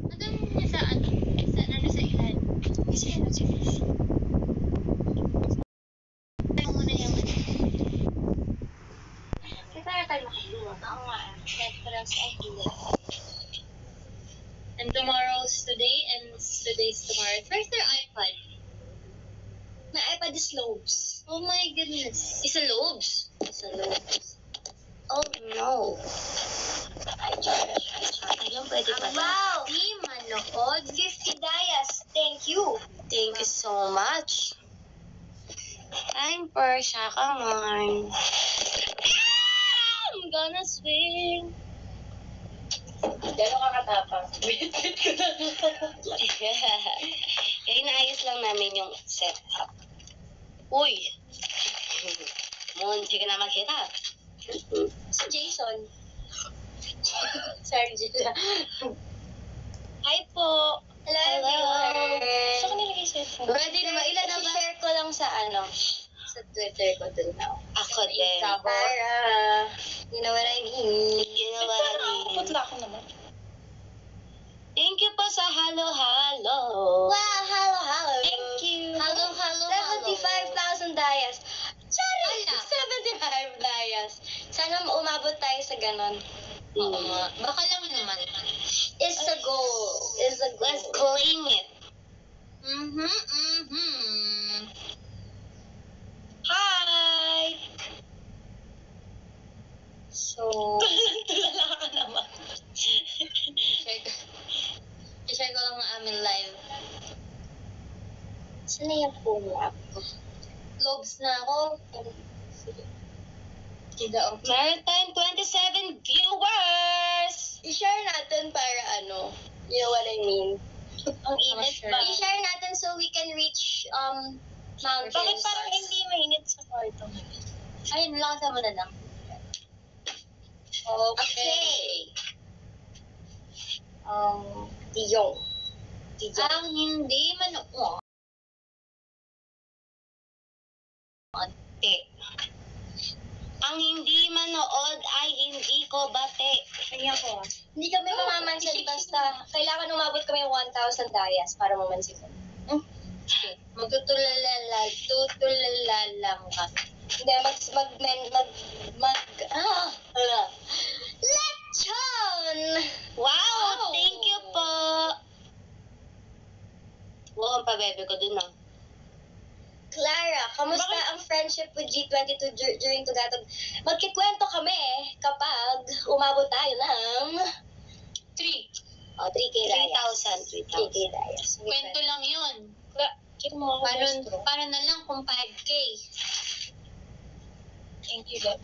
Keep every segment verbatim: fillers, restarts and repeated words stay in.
Ano niya sa ano? Sa ano sa ilan? Kasi ano si Fish? Ano muna yung ano? Kasi kaya tayo makaluwa. Oo nga. Like parang sa idea. And tomorrow's today and today's tomorrow. Where's their iPad? My iPad is Lobes. Oh my goodness. It's a Lobes. It's a Lobes. Oh no. I charge. I charge. Ayun, pwede pala. Wow! Di manood. fifty dayas. Thank you. Thank you so much. Time for Shaka Marn. I'm gonna swing. Gano'n ka katapang? Bit-bit ko na. Kaya inaayos lang namin yung setup. Uy! Munti ka na makita. Si Jason. Sorry, Jilla. Hi po. Hello, everyone. Saan ka nilagay sa cellphone? Ready na ba? Ilan na ba? I-share ko lang sa ano, sa Twitter ko dun now. Ako din. Para, you know what I mean? You know what I mean? Putla ko naman. Thank you po sa Halo Halo. Wow, hello, hello. Thank you. Hello, hello, seventy-five thousand dayas. Sorry, Ala. seventy-five dayas. Sana umabot tayo sa ganon. Oo nga. Baka lang naman. It's a goal. It's a goal. Let's claim it. Mm-hmm, mm-hmm. Hi! So, Tulala ka naman. share ko, share ko lang ang aming live. Saan na yung phone app ko? Lobes na ako. Kida ang Maritime twenty-seven viewers! I-share natin para ano, you know what I mean? Ang init Sure. ba? I-share natin so we can reach um mountains. Bakit parang hindi mainit sa kwarto? Ayun, lakasan mo na lang. Okay. Um, Diyong. Diyong. Ang hindi manood. Bate. Ang hindi manood ay hindi ko bate. Kanya ko. Hindi kami mamamansin basta kailangan umabot kami one thousand dayas para mamansin ko. Okay. Magtutulala, tutulala lang kami. Hindi, mag, mag, mag, mag, mag, ah, ala. Lechon! Wow! Wow! Thank you po! Wow, ang pabebe ko dun ah. Clara, kamusta Bakit? ang friendship with G twenty-two dur- during Tugatog? Magkikwento kami kapag umabot tayo ng Three. oh, three K three dayas. thousand. three K dayas. Kwento lang yun. Check mo ako. Paano, Maestro. paano na lang kung five K? Thank you, Deb.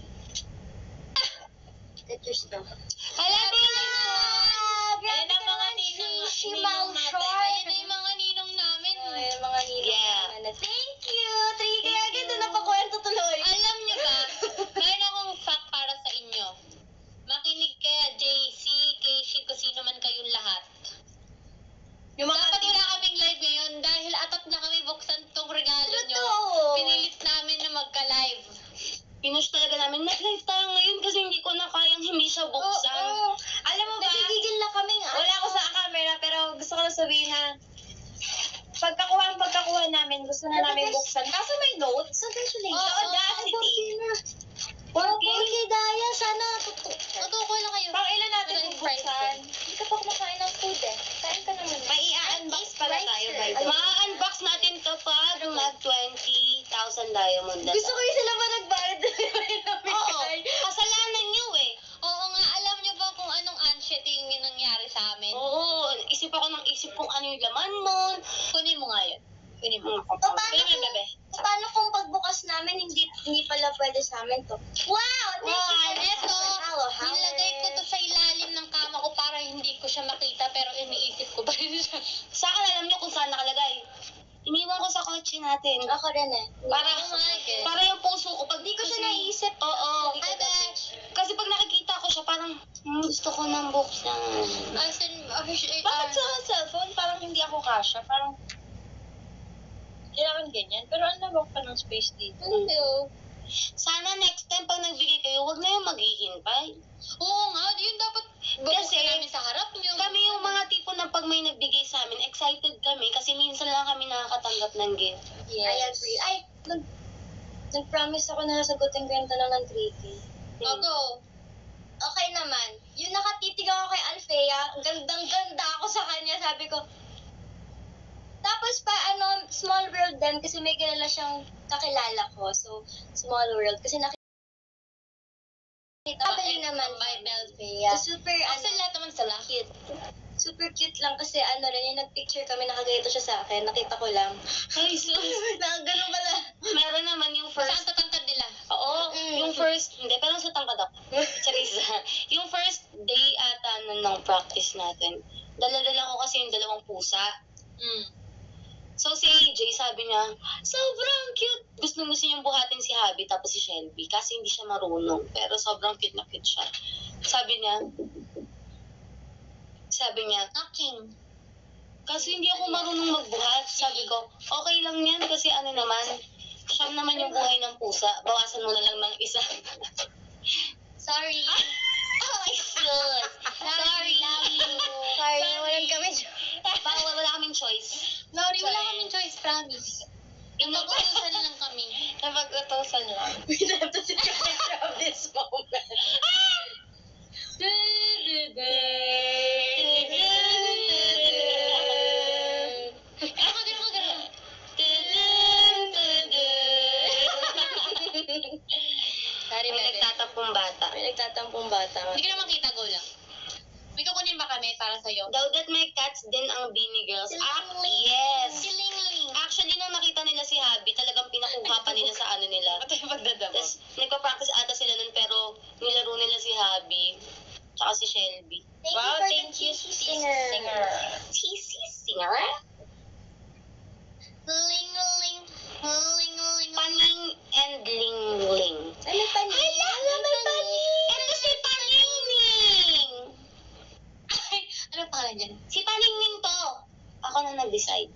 Get your stuff. Hala, Ayan ang mga ninong, ninong natin. Ayan na yung mga ninong namin. Ayan ang mga ninong Yeah. namin. Thank you! three K Thank agad you. na napakwento tuloy. Alam nyo ba, mayroon akong fact para sa inyo. Makinig kaya J C, Casey, kung sino man kayong lahat. Yung mga Dapat wala kaming live ngayon dahil atat na kami buksan tong regalo nyo. Totoo. Pinilit namin na magka-live. Pinush talaga namin, nag-live tayo ngayon kasi hindi ko na kayang hindi siya buksan. Oo. Alam mo ba? Nagigigil na kami nga. Wala ako sa camera pero gusto ko lang sabihin na pagkakuha ang pagkakuha namin, gusto na namin buksan. Kaso may notes. Congratulations. Oo, Audacity. four K daya. Sana tutok. Natuko lang kayo. Pang ilan natin Walang bubuksan? price Hindi ka pa kumakain ng food eh. Kain ka naman. May i-unbox pala tayo by the way. Ma-unbox natin to pag mag-twenty thousand diamond na Gusto ko yung sila ba nagbayad na namin? Oo, kasalanan nyo eh. Oo nga, alam nyo ba kung anong unshitting yung nangyari sa amin? Oo, isip ako ng isip kung ano yung laman nun. Kunin mo nga yun. Kunin mo. So, paano Kunin mo yung kung, bebe. so, paano kung pagbukas namin, hindi hindi pala pwede sa amin to? Wow! Thank you Wow, for eto, Hello, hello. nilagay ko to sa ilalim ng kama ko para hindi ko siya makita pero iniisip ko pa rin siya. Sa akin, alam nyo kung saan nakalagay. Iniwan ko sa kotse natin. Ako rin eh. Para, Oh my God. para yung puso ko. Pag Hindi ko siya kasi- naisip. Oo. Hindi ko Hi, Besh. Kasi pag nakikita ko siya, parang, hmm, gusto ko ng buksan. As in, Bakit sa cellphone parang hindi ako kasha? Parang kailangan ganyan. Pero ang lawak pa ng space dito. Hello. Sana next time pag nagbigay kayo, wag na yung maghihintay. Oo nga, yun dapat Kasi, namin sa harap nyo. Kami yung mga tipo na pag pag may nagbigay sa amin, excited kami kasi minsan lang kami nakakatanggap ng gift. Yes. I agree. Ay, nag, nag-promise ako na sagutin ko yung tanong ng three K. Oh, go. Okay naman. Yung nakatitig ako kay Alfea, gandang-ganda ako sa kanya. Sabi ko, tapos pa, ano, small world din kasi may kilala siyang kakilala ko. So, small world. Kasi nakita Family naman. By Belfea. Super, Actually, ano, lahat naman sila. cute. Super cute lang kasi ano rin, yung nag-picture kami, nakaganito siya sa akin. Nakita ko lang. Ay, sus. na, ganun pala. Meron naman yung Saan first... tatangkad nila? Oo, Mm. yung first... Hindi, pero sa tangkad ako. Charissa. Yung first day ata nun ng practice natin, dala-dala ko kasi yung dalawang pusa. Mm. So si A J, sabi niya, sobrang cute. Gusto gusto niyang buhatin si Habi tapos si Shelby kasi hindi siya marunong. Pero sobrang cute na cute siya. Sabi niya, sabi niya, Knocking. kaso hindi ako marunong magbuhat. Sabi ko, okay lang yan kasi ano naman, siyam naman yung buhay ng pusa. Bawasan mo na lang ng isa. Sorry. Oh my God! Sorry. Love you. Sorry, Sorry. walang kami. Bawal, wala kaming choice. Sorry, wala kaming choice, promise. Napag-utusan lang kami. Napag-utusan lang. We have to take a picture of this moment. Ako, ganun ko, ganun. Sorry, May bebe. nagtatampong bata. May nagtatampong bata. Hindi ko naman kita, go lang. May kukunin ba kami para sa'yo? Daw that my cats din ang Beanie Girls. Si Ah, Lingling. yes. Si Lingling. Actually, nung nakita nila si Habi, talagang pinakuha pa nila sa ano nila. Ito yung pagdadabog. Tapos, nagpa-practice ata sila nun, pero nilaro nila si Habi. Tsaka si Shelby. Thank Wow, you for thank the you, cheesy singer. singer. Cheesy singer? Ling-ling. Ling-ling. Paning and Ling-Ling. Ay, may panin. Hala, may panin. Ito si Paningning! Ay, ano pangalan niyan? Si Paningning to! Ako na nag-decide.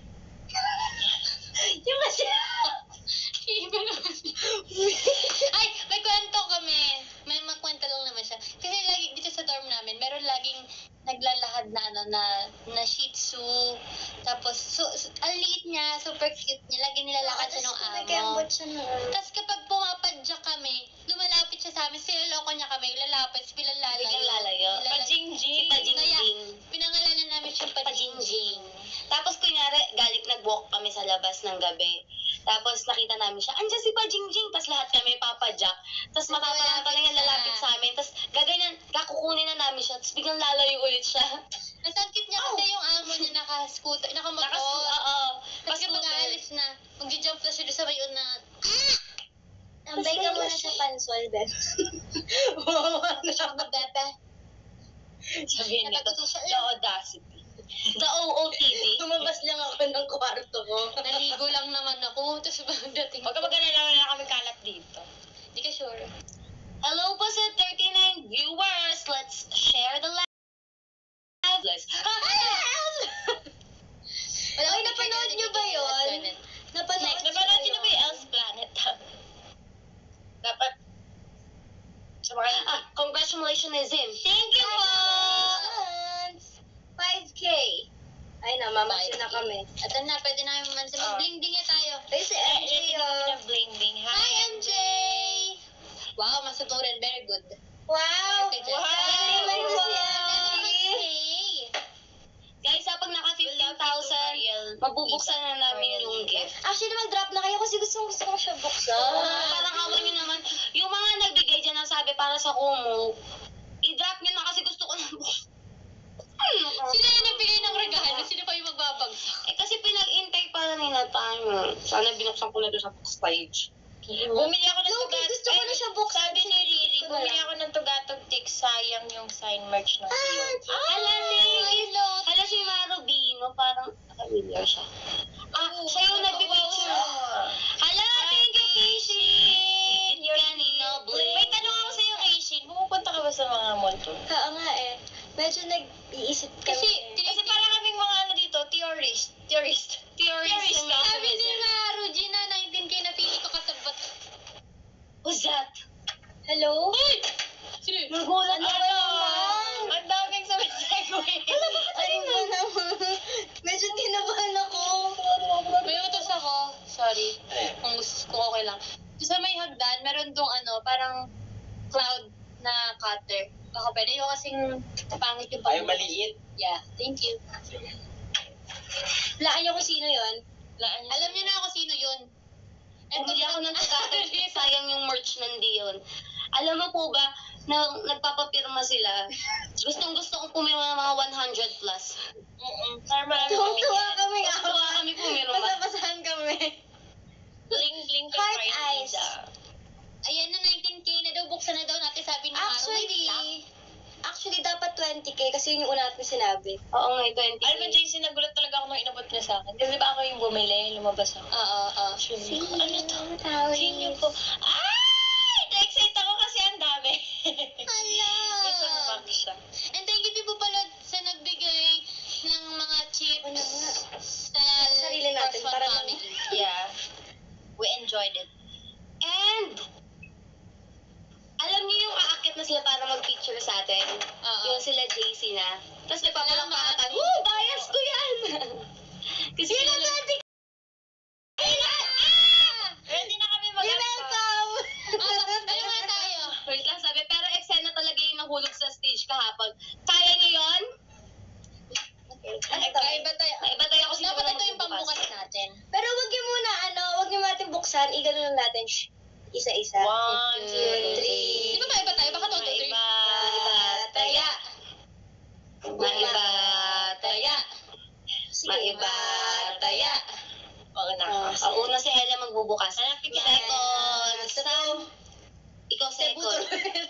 Yung kasi... Iba naman. Ay, may kwento kami. May magkwento lang naman siya. Kasi lagi dito sa dorm namin, meron laging naglalahad na ano na na Shih Tzu. Tapos so, so ang liit niya, super cute niya. Lagi nilalakad siya ng amo. May kembot siya na. Tapos kapag pumapadyak kami, lumalapit siya sa amin, siniloko niya kami, lalapit, biglang lalayo. Biglang lalayo. Lala- Pajingjing. Si Pajingjing. Kaya, pinangalanan namin siyang Pajingjing. Tapos kunyari, galit nag-walk kami sa labas ng gabi. Tapos nakita namin siya, andyan si Pajingjing. Tapos lahat kami papadyak. Tapos Tapos matatalanta lang lalapit yung lalapit siya. sa amin. Tapos gaganyan, kakukunin na namin siya. Tapos biglang lalayo ulit siya. Ang sakit niya kasi yung amo niya naka-scooter, nakamotor. Nakas, oo. Tapos kapag Pascooter. aalis na, mag-jump na siya doon sa may una. Tambay ka muna sa pansol, Ben. Wawa na. Siya magbebe. Sabihin nito, Napatuto siya. the audacity. The O O T D. Lumabas lang ako ng kwarto ko. Naligo lang naman ako. Tapos pagdating Huwag ka mag-alala, wala kami kalat dito. Hindi ka sure. Hello po sa thirty-nine viewers. Let's share the live. Let's... Wala Ay, akong napanood picture niyo na ba nilagay yun? sa ganun. Napanood Napanood niyo na ba yung Else Planet? Dapat... Sa mga... Ah, congratulations in. Thank you po! five K. Ay, namamansyon na kami. At na, pwede na kami man sa Oh. mag-bling-ding niya tayo. Ay, si M J, oh. bling-bling. Hi, M J! Wow, masuturin. Very good. Wow! Okay, Wow! Galing man to si Hey! M J. Guys, ha, pag naka fifteen thousand, mabubuksan na namin yung gift. Actually, mag-drop na kayo kasi gusto gusto ko siya buksan. Oh, parang awan nyo naman. Yung mga nagbigay dyan ang sabi para sa Kumu, i-drop nyo na kasi gusto ko na buksan. Sino yung nagbigay ng regalo? Sino pa yung magbabagsak? Eh kasi pinag-intay pa nila tayo. Sana binuksan ko na doon sa stage. Bumili ako ng Loki, tugatog. Gusto ko na siya buksan. Sabi ni Riri, Gusto ko na bumili lang. ako ng tugatog tik, sayang yung sign merch ng Ah, Sion. Hala, thank you. Hala, si Marubino, parang familiar siya. Ah, siya yung nagpipicture. Hala, thank you, Kishin! Kanino Blake. May tanong ako sa'yo, Kishin. Pumupunta ka ba sa mga mall to? Oo nga eh. Medyo nag-iisip kami. Kasi, eh. Kasi parang kaming mga ano dito, theorist. Theorist. Theorist. Theorist. ng Sabi ni optimism. Maru, Gina, nineteen K na pili ko kasabot. Who's that? Hello? Uy! Sino yun? Nagulat Ano ako. ba naman? Ang daming sa segue. Ano ba naman? okay lang. So, sa may hagdan, meron dong ano, parang cloud na cutter. Baka pwede yung kasing pangit yung Ay, pangit. maliit. Yeah, thank you. Laan niyo kung sino yun. Laan niyo. Alam niyo na ako sino yun. Bumili ako ng tagatong, sayang yung merch ng Dion. Alam mo po ba, na nagpapapirma sila, gustong gusto kong pumirma ng mga one hundred plus. Mm-mm. Para marami kami. Tuwa kami. Tuwa kami pumirma. Pasapasahan kami. Bling-bling kay Heart Friday eyes. daw. Ayan na, nineteen K na daw. Buksan na daw natin, sabi ni Maro. Actually, Wait lang. actually dapat twenty K kasi yun yung una natin sinabi. Oo nga, twenty. Alam mo, J C, nagulat talaga ako nung inabot niya sa akin. Kasi di ba ako yung bumili, lumabas ako. Oo, oo. See, Ano to? tawag Sino po? Ay! Na-excite ako kasi ang dami. Hala. Isang box siya. And thank you po pala sa nagbigay ng mga chips Ano nga? sa Sarili natin, First One para Family. Yeah. We enjoyed it. And, alam niyo yung aakyat na sila para mag-picture sa atin? Oo. Yung sila J C na. Tapos nagpapalang Salamat. pa tayo, oh, bias ko yan! Kasi Sino sila- dati? Ah! Ready na kami mag- welcome! Ah, ano nga tayo? Wait lang, sabi, pero eksena talaga yung nahulog sa stage kahapon. Kaya niyo yun? Ano to? Iba tayo. Iba tayo kasi Dapat wala ito yung magbubukas. pambukas natin. Pero wag niyo muna, ano, wag niyo natin buksan. Igano lang natin. Shh. Isa-isa. One, two, three. Di ba maiba tayo? Baka two, two, three. Maiba, Maiba, taya. Maiba, taya. Sige. Maiba, taya. Oo na. Oh, Ang una si Ella magbubukas. Hanapin kita. Second, Sam. Ikaw second.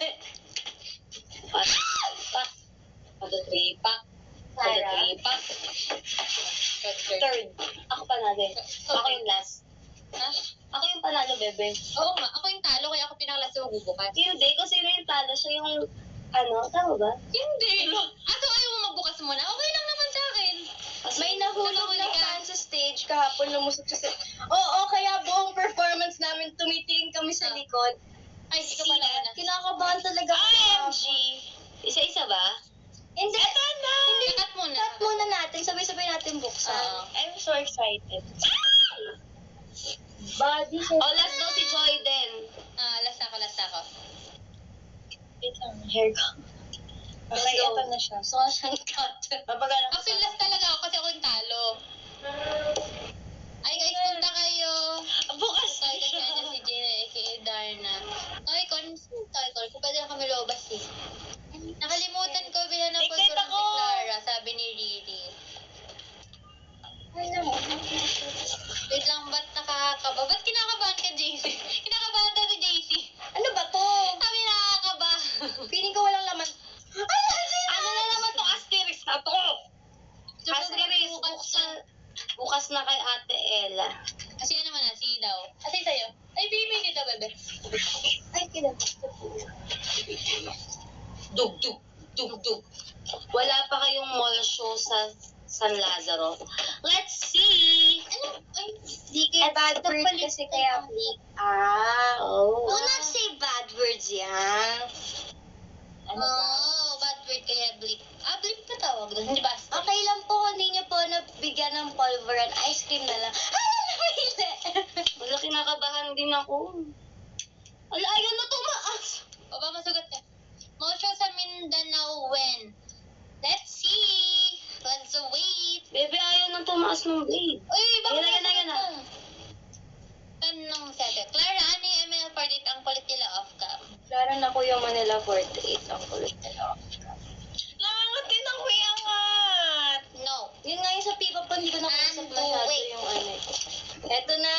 Pat, pat. Pado, three, pak. Pado, Sarah. three, pak. Third. Third. Ako panalo. Ako yung last. Ha? Ako yung panalo, bebe. Oo nga. Ako yung talo, kaya ako pinakalas sa magbubukas. Hindi, kung sino yung talo, siya yung, ano, tama ba? Hindi. Ah, so ayaw mo magbukas muna? Okay lang naman sa akin. May nahulog Nakahuli ng ka. fan sa stage kahapon, lumusot siya sa... Oo, kaya buong performance namin, tumitingin kami sa Ah. likod. Ay, hindi ka pala na. Kinakabahan talaga. O M G! Isa-isa ba? Hindi. Ito na! Hindi. Cut muna. Cut muna natin, sabay-sabay natin buksan. Oo. I'm so excited. Body O, last daw si Joy din. Ah, last ako, last ako. Wait lang, hair ko. Okay, go. ito na siya. So, siyang cut. Papagana ko. Actually, last talaga ako kasi ako yung talo. Ay, guys, punta kayo. Bukas Toy Con niya si Gina, aka Darna. Toy Con, sino Toy Con? Kung pwede na kami lobas eh. Nakalimutan ko, bilhan ng Excited pagkaroon ako. si Clara, sabi ni Riri. Ay, naman. Wait lang, ba't nakakaba? Ba't kinakabahan ka, J C? Kinakabahan daw si J C. Ano ba to? Sabi nakakaba. Feeling ko walang laman. Ay, Ano na naman to asterisk na to? So, Asterisk, bukas bukas, na. bukas na kay Ate Ella. Kasi ano naman na, si daw. Kasi sa'yo. Ay, baby, dito, bebe. Ay, kinab... Dug, dug, dug, dug. Wala pa kayong mall show sa San Lazaro. Let's see! Ano? Ay, Di kay bad word kasi kaya bleak. Ah. Oh. Do not say bad words yan. Ano oh, bad word kaya blip. Ah, blip ka tawag doon, hindi ba? Okay lang po, hindi niyo po nabigyan ng pulveran. Ice cream na lang. Ay, namili! Wala, kinakabahan din ako. Ala, ayaw na tumaas. O ba, masugat ka? Motion sa Mindanao when? Let's see! Let's wait! Bebe, ayaw na tumaas ng blade. Uy, bakit Yan na, yan na, yan na. Tanong sa atin. Clara, ano yung M L forty-eight ang kulit nila off-cam? Klaro na ko yung Manila forty-eight. Ang kulit nila. Nangangatin ang kuyangat! No. Yun nga yung sa pipa po, hindi ko nakusap And masyado wait. yung ano. Eto na.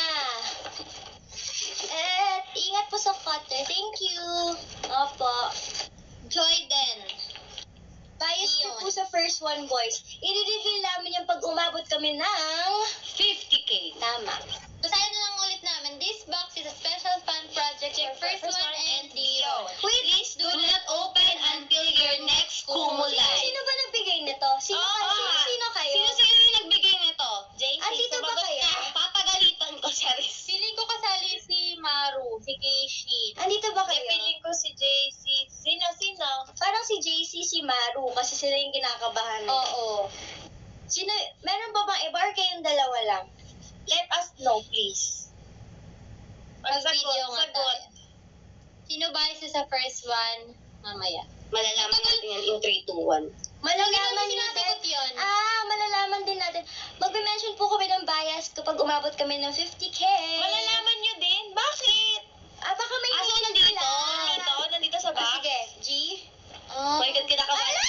Eh, ingat po sa cutter. Thank you. Opo. Joyden. Bias Yun. niyo po sa first one, boys. I-reveal namin yung pag umabot kami ng... fifty K. Tama. Basahin na lang ulit namin. This box is a special fun project for first, First one one and and Dion. Wait, Please do not open until your next Sino, kumulay. sino ba nagbigay nito? Sino, Oo sino, nga. sino kayo? Sino-sino yung nagbigay nito? J C, Andito ba sumagot kayo? ka. Papagalitan ko, Charis. Feeling ko kasali si Maru, si Keishin. Andito ba kayo? ko si J C. Sino, sino? Parang si J C, si Maru, kasi sila yung kinakabahan. eh. Oo. Sino, meron ba bang iba or kayong dalawa lang? Let us know, please. Mag-video nga sagot. tayo. Sino ba isa sa first one? Mamaya. Malalaman natin yan in three, two, one. Malalaman Hindi din namin sinasagot yun. Ah, malalaman din natin. Magme-mention po kami ng bias kapag umabot kami ng fifty K. Malalaman nyo din? Bakit? Ah, baka may Ah, so hint nandito? sila. Nandito? Nandito sa Ah, box? sige, G. Oh my God, kinakabahan.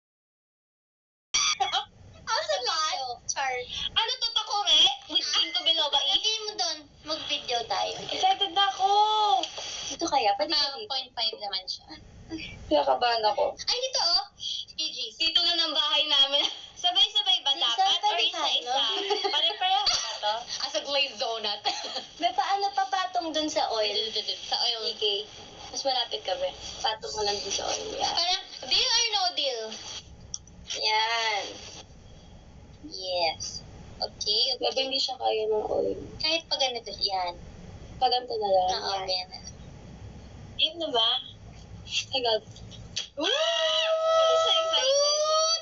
How's it like? Char. Ano to, takore? With Ginkgo biloba e? Lagyan mo doon. Mag-video tayo. Excited na ako. Dito kaya? Pwede ka Ah, dito. point five naman siya. Kinakabahan ako. Ay, dito oh. K G. Dito na ng bahay namin. Sabay-sabay ba Isa, dapat? Or pwede isa-isa? tayo. Pare-pareho ba to? As a glazed donut. May paano papatong dun sa oil? Sa oil. Okay. Mas malapit ka, be. Patong mo lang dun sa oil. Yan. Parang, deal or no deal? Yan. Yes. Okay, Gabi okay. hindi siya kaya ng oil. Kahit pa ganito, yan. Paganto na lang. Oo, yan. ganyan na. Game na ba? Oh my God. Woo! I'm so excited.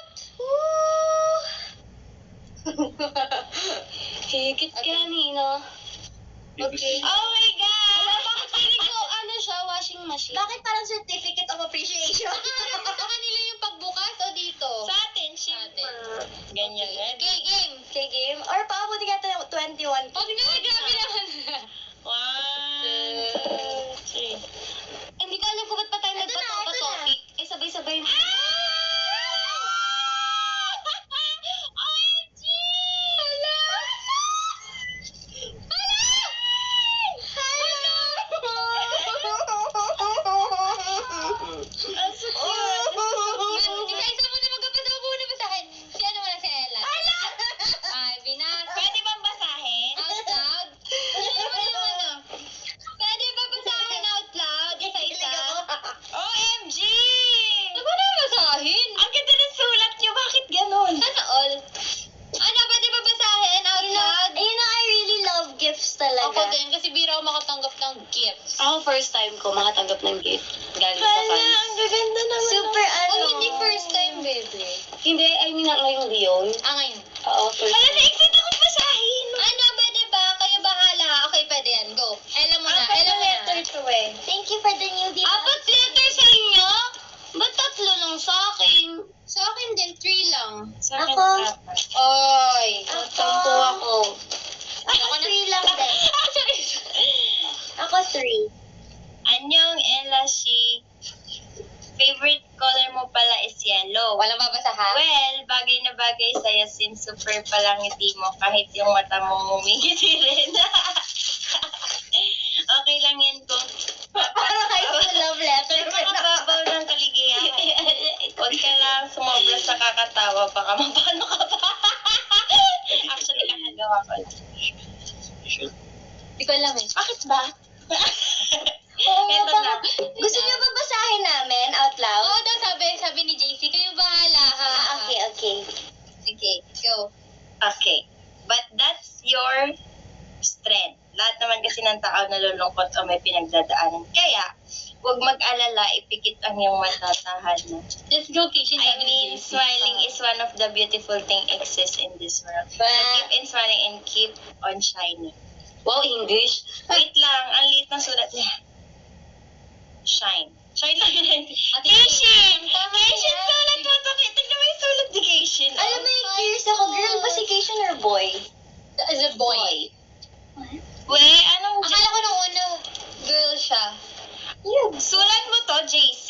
Higit ka, Nino. Okay. Oh my God! Bakit feeling ko, ano siya, washing machine? Bakit parang certificate of appreciation? Sa kanila yung pagbukas o dito? Sa atin, syempre. Ganyan eh. Okay, game. Okay, game. Or paabuti ka ng twenty-one. Huwag na, grabe naman. One, two, three. Hindi ko alam kung ba't pa tayo Ito na, ito na. nagpatopic. Eh, sabay-sabay na. O M G! Hala! Ang so cute. Isa-isa mo na magkapasa mo muna ba sa akin? Si ano mo na si Ella? Hala! Ay, binasa. Pwede bang basahin? Out loud? Ano naman yung ano? Pwede ba basahin out loud? Isa-isa? O M G! Ano ba na basahin? Ang ganda ng sulat niyo. Bakit ganun? Sana all. Ano, pwede ba basahin out loud? Ayun na, I really love gifts talaga. Ako din, kasi biro ako makatanggap ng gifts. Ako first time ko makatanggap ng gift. Galing sa Hala, fans. ang gaganda naman. Super ano. Oh, hindi first time, baby. Hindi, I mean, ngayong Leon. Ah, ngayon. Oo, first Hala, time. na-excite ako basahin. Ano, pwede ba? Kayo bahala. Okay, pwede yan. Go. Ella mo na. Apat Ella na mo letter na. to eh. Thank you for the newbie. Apat letter sa inyo? Ba't tatlo lang sa akin? Sa akin din, three lang. Sa akin, Ako. apat. Oy, Ako. tampo ako. Ako three lang din. Ah, sorry. Ako three. Anyong Ella, she favorite color mo pala is yellow. Walang babasahan? Well, bagay na bagay sa'yo since super palang ngiti mo kahit yung mata mo ngumingiti rin. Okay lang yan kung Parang high school love letter. makababaw ng kaligayahan. Huwag ka lang sumobra sa kakatawa, baka mapano ka pa. Actually, kakagawa ko lang. Hindi ko alam eh. Bakit ba? Oo, Ito baka- na. Gusto niyo ba basahin namin out loud? Oo daw, sabi, sabi ni J C, kayo bahala ha. Ah, okay, okay. Okay, go. Okay. But that's your strength. Lahat naman kasi ng tao nalulungkot o may pinagdadaanan. Kaya, huwag mag-alala, ipikit ang iyong matatahan mo. Let's go, Kishin. I mean, smiling is one of the beautiful thing exists in this world. So keep in smiling and keep on shining. Wow, English. Wait lang, ang liit ng sulat niya. Shine. Shine lang yun. Ate Keishin! Tama Keishin, yan. sulat mo to. Tignan mo yung sulat ni Keishin. Alam mo yung curious ako, girl ba si Cation or boy? As a boy. We, anong... Akala ko nung una, girl siya. Sulat mo to, J C.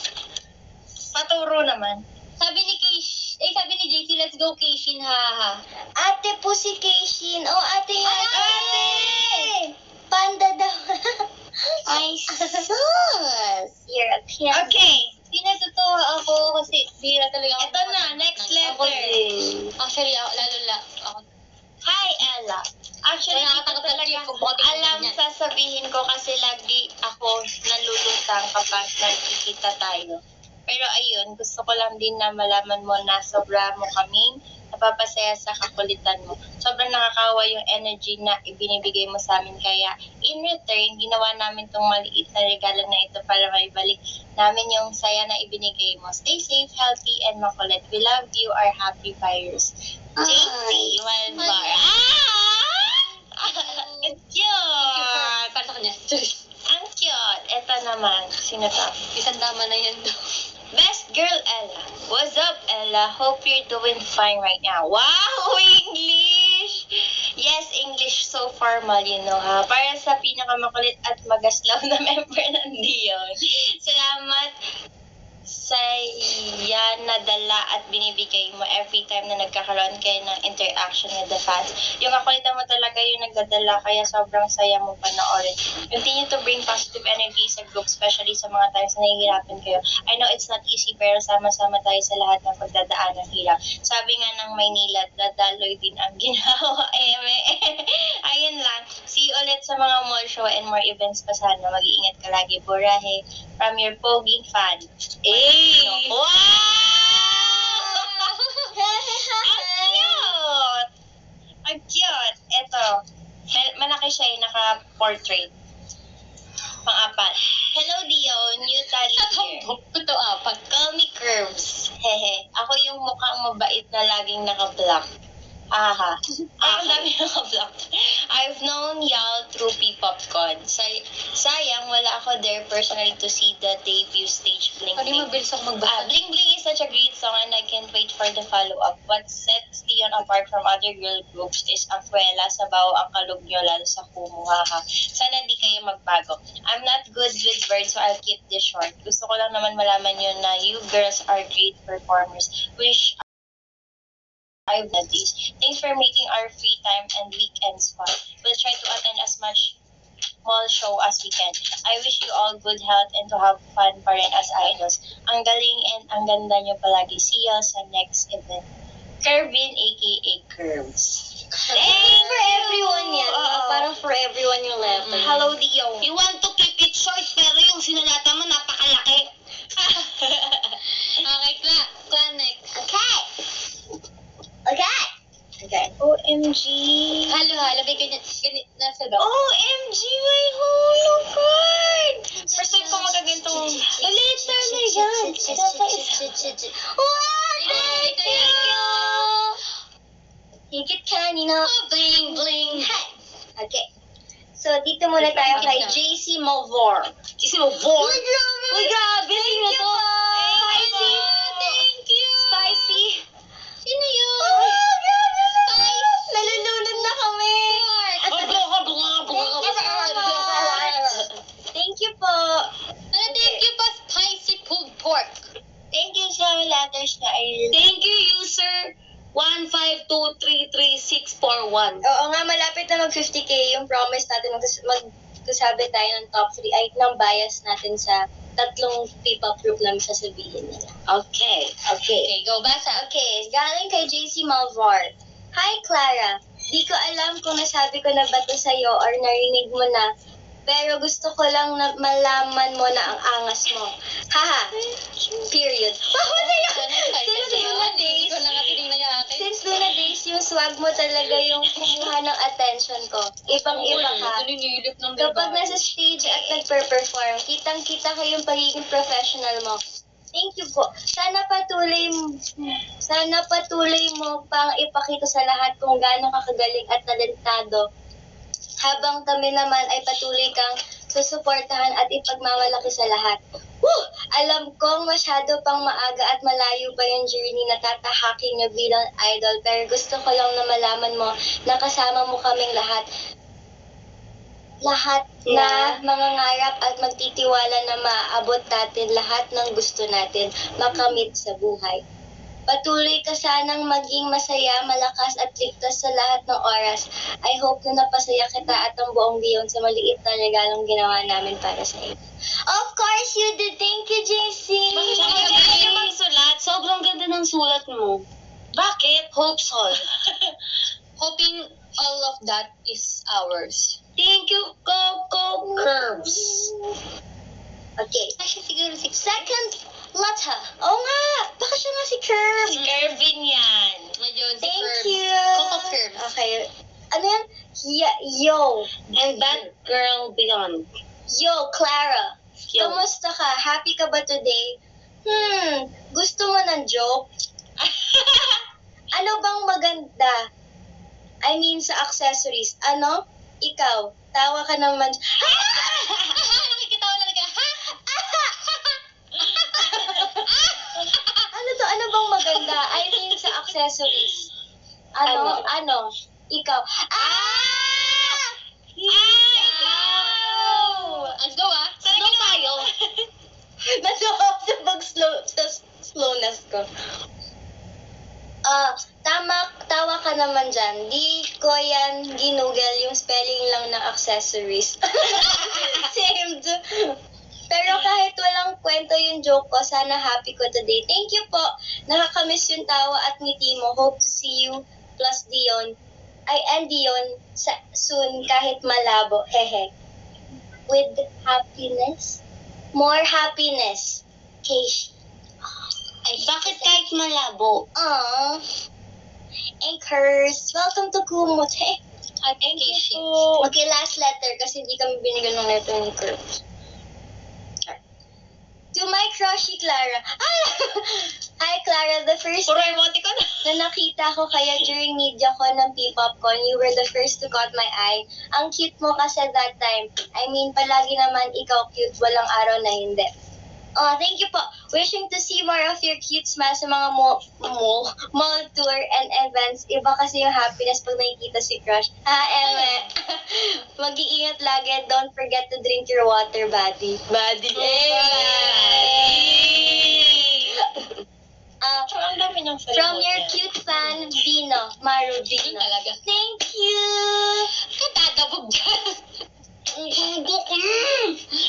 Paturo naman. Sabi ni Kish, eh sabi ni J C, let's go Kishin, ha ha. Ate po si Cation. Oh, ate nga. Ay, ate! Panda daw. Ay, sus! You're a piano. Okay. Pinatutuwa ako kasi bira talaga ako. Ito na, next Ako letter. din. Actually, ako, lalo la, ako. Hi, Ella. Actually, Wala hindi ko nakatangkap ng talaga gift, huwag mo tingnan alam yan. sasabihin ko kasi lagi ako nalulutang kapag nagkikita tayo. Pero ayun, gusto ko lang din na malaman mo na sobra mo kaming napapasaya sa kakulitan mo. Sobrang nakakawa yung energy na ibinibigay mo sa amin. Kaya in return, ginawa namin tong maliit na regalo na ito para maibalik namin yung saya na ibinigay mo. Stay safe, healthy, and makulit. We love you, our happy virus. J C, one bar. Ah! It's Thank you for, cute! para sa kanya. Ang cute. Ito naman. Sino to? Isang tama na yan daw. Best girl Ella. What's up, Ella? Hope you're doing fine right now. Wow, English! Yes, English so formal, you know, ha? Para sa pinakamakulit at magaslaw na member ng Dion. Salamat sa yan na dala at binibigay mo every time na nagkakaroon kayo ng interaction with the fans. Yung kakulitan mo talaga yung nagdadala, kaya sobrang saya mo panoorin. Continue to bring positive energy sa group, especially sa mga times na nahihirapan kayo. I know it's not easy, pero sama-sama tayo sa lahat ng pagdadaan ng hirap. Sabi nga ng Maynila, dadaloy din ang ginawa. Eme. Ayun lang. See you ulit sa mga mall show and more events pa sana. Mag-iingat ka lagi. Burahe. From your poging fan. Hey! Wow! Ang cute! Ang cute! Ito. Mal- Malaki siya yung naka-portrait. Pang-apat. Hello, Dion. New tally here. Ito apat. Call me Curves. Hehe. Ako yung mukhang mabait na laging naka-block. Aha. Ah, ang dami naka-block. I've known y'all through P-Popcon. Say sayang, wala ako there personally to see the debut stage Bling Hindi Bling. mabilis ako Ah, magbasa. Bling Bling is such a great song and I can't wait for the follow-up. What sets Dion apart from other girl groups is ang kwela, sabaw, ang kalog nyo, lalo sa kumuhaha. Sana di kayo magbago. I'm not good with words, so I'll keep this short. Gusto ko lang naman malaman yun na you girls are great performers. Wish I've done this. Thanks for making our free time and weekends fun. We'll try to attend as much mall show as we can. I wish you all good health and to have fun pa rin as idols. Ang galing and ang ganda nyo palagi. See you sa next event. Kervin, aka Curves. Eh, for everyone yan. Oo. Parang for everyone yung letter. Hello, Dio. You want to keep it short, pero yung sinulatan mo napakalaki. Okay, Kla. Kla next. Okay. Okay. Okay. O M G. Halo, halo. May ganyan. Ganyan. Nasa daw. O M G, may holocard! First time ko magaganitong letter na yan. Wow! Thank Thank you! Higit kanina. Oh, bling, bling. Hi. Okay. So, dito muna tayo kay J C Malvar. Kasi mo, boy. Uy, grabe! Uy, grabe. Thank Sino you to? po! Spicy. Thank you! Spicy. Sino yun? Oh, grabe naman! Spicy. Nalulunod na kami! Thank you po! Ano, thank you pa, spicy pulled pork. Thank you sa letters na I Thank you, user one five two three three six four one. Oo nga, malapit na mag fifty K yung promise natin. Mag- magkasabi tayo ng top three, ay, ng bias natin sa tatlong P-pop group na sasabihin nila. Okay. Okay. Okay, go, basa. Okay, galing kay J C Malvar. Hi, Clara. Di ko alam kung nasabi ko na ba to sa'yo or narinig mo na, pero gusto ko lang na malaman mo na ang angas mo. Haha. Period. Wow, ano yun? Since Luna Days, since Luna Days, yung swag mo talaga yung kumuha ng attention ko. Ibang-iba ka. Naninilip ng Kapag nasa stage at nagpe-perform, kitang-kita ko yung pagiging professional mo. Thank you po. Sana patuloy m- sana patuloy mo pang ipakita sa lahat kung gaano ka kagaling at talentado. Habang kami naman ay patuloy kang susuportahan at ipagmamalaki sa lahat. Woo! Alam kong masyado pang maaga at malayo pa yung journey na tatahakin niyo bilang idol, pero gusto ko lang na malaman mo na kasama mo kaming lahat. Lahat na mangangarap at magtitiwala na maaabot natin lahat ng gusto natin makamit sa buhay. Patuloy ka sanang maging masaya, malakas at ligtas sa lahat ng oras. I hope na napasaya kita at ang buong Dion sa maliit na regalong ginawa namin para sa iyo. Of course you did. Thank you, J C. Bakit ka magsulat? Sobrang ganda ng sulat mo. Bakit? Hope so. Hoping all of that is ours. Thank you, Coco Curves. Okay. Ay, siya siguro si Second letter. Oo nga. Baka siya nga si Curve. Si Kervin yan. Ngayon, si Thank Curbs. you. Coco Curbs. Okay. Ano yan? Y- yo. And that girl beyond. Yo, Clara. Yo. Kamusta ka? Happy ka ba today? Hmm, gusto mo ng joke? Ano bang maganda? I mean, sa accessories. Ano? ikaw, tawa ka naman. Nakikitawa na ka. Ano to? Ano bang maganda? I think sa accessories. Ano? Ano? Ano? Ikaw. Ah! Ikaw! Let's go ah. Slow tayo. Natawa ako sa pag-slow, sa slowness ko. Ah, tama, tawa ka naman dyan. Di ko yan ginugel yung spelling lang ng accessories. Same. to- Pero kahit walang kwento yung joke ko, sana happy ko today. Thank you po. Nakakamiss yung tawa at ngiti mo. Hope to see you plus Dion. Ay, and Dion sa, soon kahit malabo. Hehe. With happiness. More happiness. Keish. Ay, bakit kahit malabo? Aww. Anchors. Welcome to Kumot. Hey. Application. Okay, last letter kasi hindi kami binigyan ng letter ni Kurt. To my crushy Clara. Ah! Hi Clara, the first Puro time emoticon. na nakita ko kaya during media ko ng P-Popcon, you were the first to caught my eye. Ang cute mo kasi that time. I mean, palagi naman ikaw cute, walang araw na hindi. Oh, thank you po. Wishing to see more of your cute smile sa mga mo, mo, mall tour and events. Iba kasi yung happiness pag nakikita si Crush. Ha, Eme? Mag-iingat lagi. Don't forget to drink your water, buddy. Buddy. Eh, buddy. Ah, Ang dami ng from your cute fan, Dino. Maru Yun Dino. talaga. Thank you. Katadabog dyan. Ang gugok. Mm.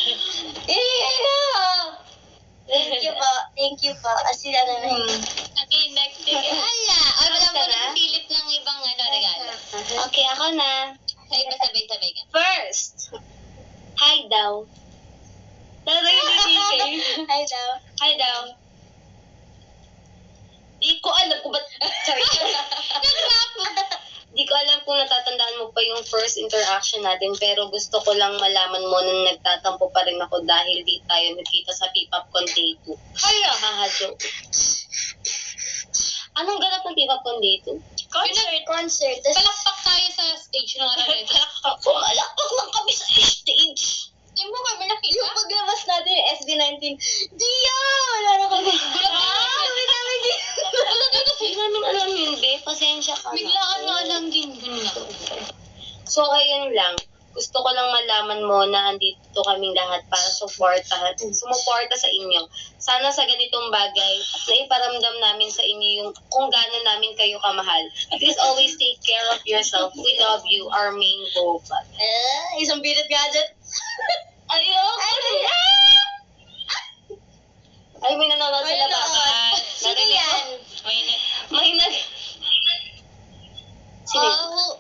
Yeah. Thank you po. Thank you po. Asi ano na yun. Okay, next thing. Ala! Ay, wala Basta mo na? nang pilit ng ibang ano, regalo. Okay, ako na. Ay, ba sabay-sabay ka? First. Hi daw. Talaga yung Hi daw. Hi daw. Di ko alam kung ba't... Sorry. Di ko alam kung natatandaan mo pa yung first interaction natin, pero gusto ko lang malaman mo na nagtatampo pa rin ako dahil di tayo nagkita sa P-Popcon Day two. Hala! Haha, joke. Anong ganap ng P-Popcon Day two? Concert. Concert. Tas- Palakpak tayo sa stage ng araw nito. Pumalakpak lang kami sa stage. Di mo kami nakita? Yung paglabas natin yung S B nineteen, Dia! Wala na kami. Gulat na Ah, kasi. kami namin din. Hindi namin alam yun, be. Pasensya ka na. Biglaan nga lang din. Yun lang. So, ayun lang. Gusto ko lang malaman mo na andito kaming lahat para supportahan, sumuporta sa inyo. Sana sa ganitong bagay, na iparamdam namin sa inyo yung kung gaano namin kayo kamahal. Please always take care of yourself. We love you, our main goal. Eh, isang pilit gadget. Ayoko. Ay, ah! Ay, may nanonood sila May baba. nanonood. Sino Narinig ko. yan? May, na- may nag... Sino yun? Oh,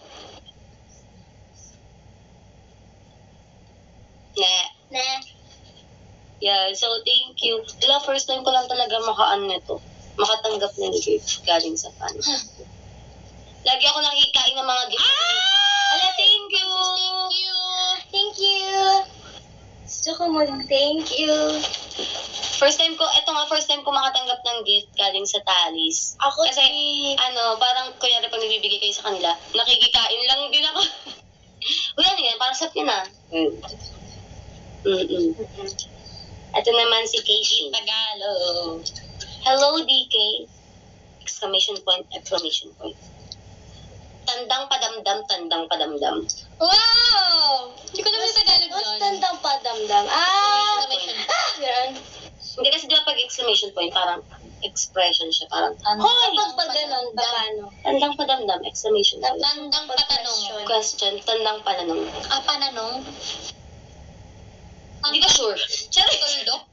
Na. Na. Yeah, so thank you. Wala, first time ko lang talaga makaan nito. Makatanggap ng gift galing sa fan. Lagi ako nakikain ng mga gift. Ala, thank you. thank you. Thank you. Gusto ko mag-thank you. First time ko, eto nga, first time ko makatanggap ng gift galing sa Talis. Ako Kasi, ano, parang, kunyari pag nagbibigay kayo sa kanila, nakikikain lang din ako. Wala na yan, parang sap yun ah. Mm. Mm-mm. Ito naman si Casey. Tagalog. Hello, D K! Exclamation point, exclamation point. Tandang padamdam, tandang padamdam. Wow! Hindi ko naman sa Tagalog What's doon. tandang padamdam? Ah! Exclamation. Ah! Ganun. Hindi kasi di ba pag exclamation point, parang expression siya, parang, Hoy! Pag pag ganun, paano? tandang padamdam, exclamation point. Tandang patanong. Question, tandang pananong. Ah, pananong? Hindi ka sure. Sorry. Tuldok?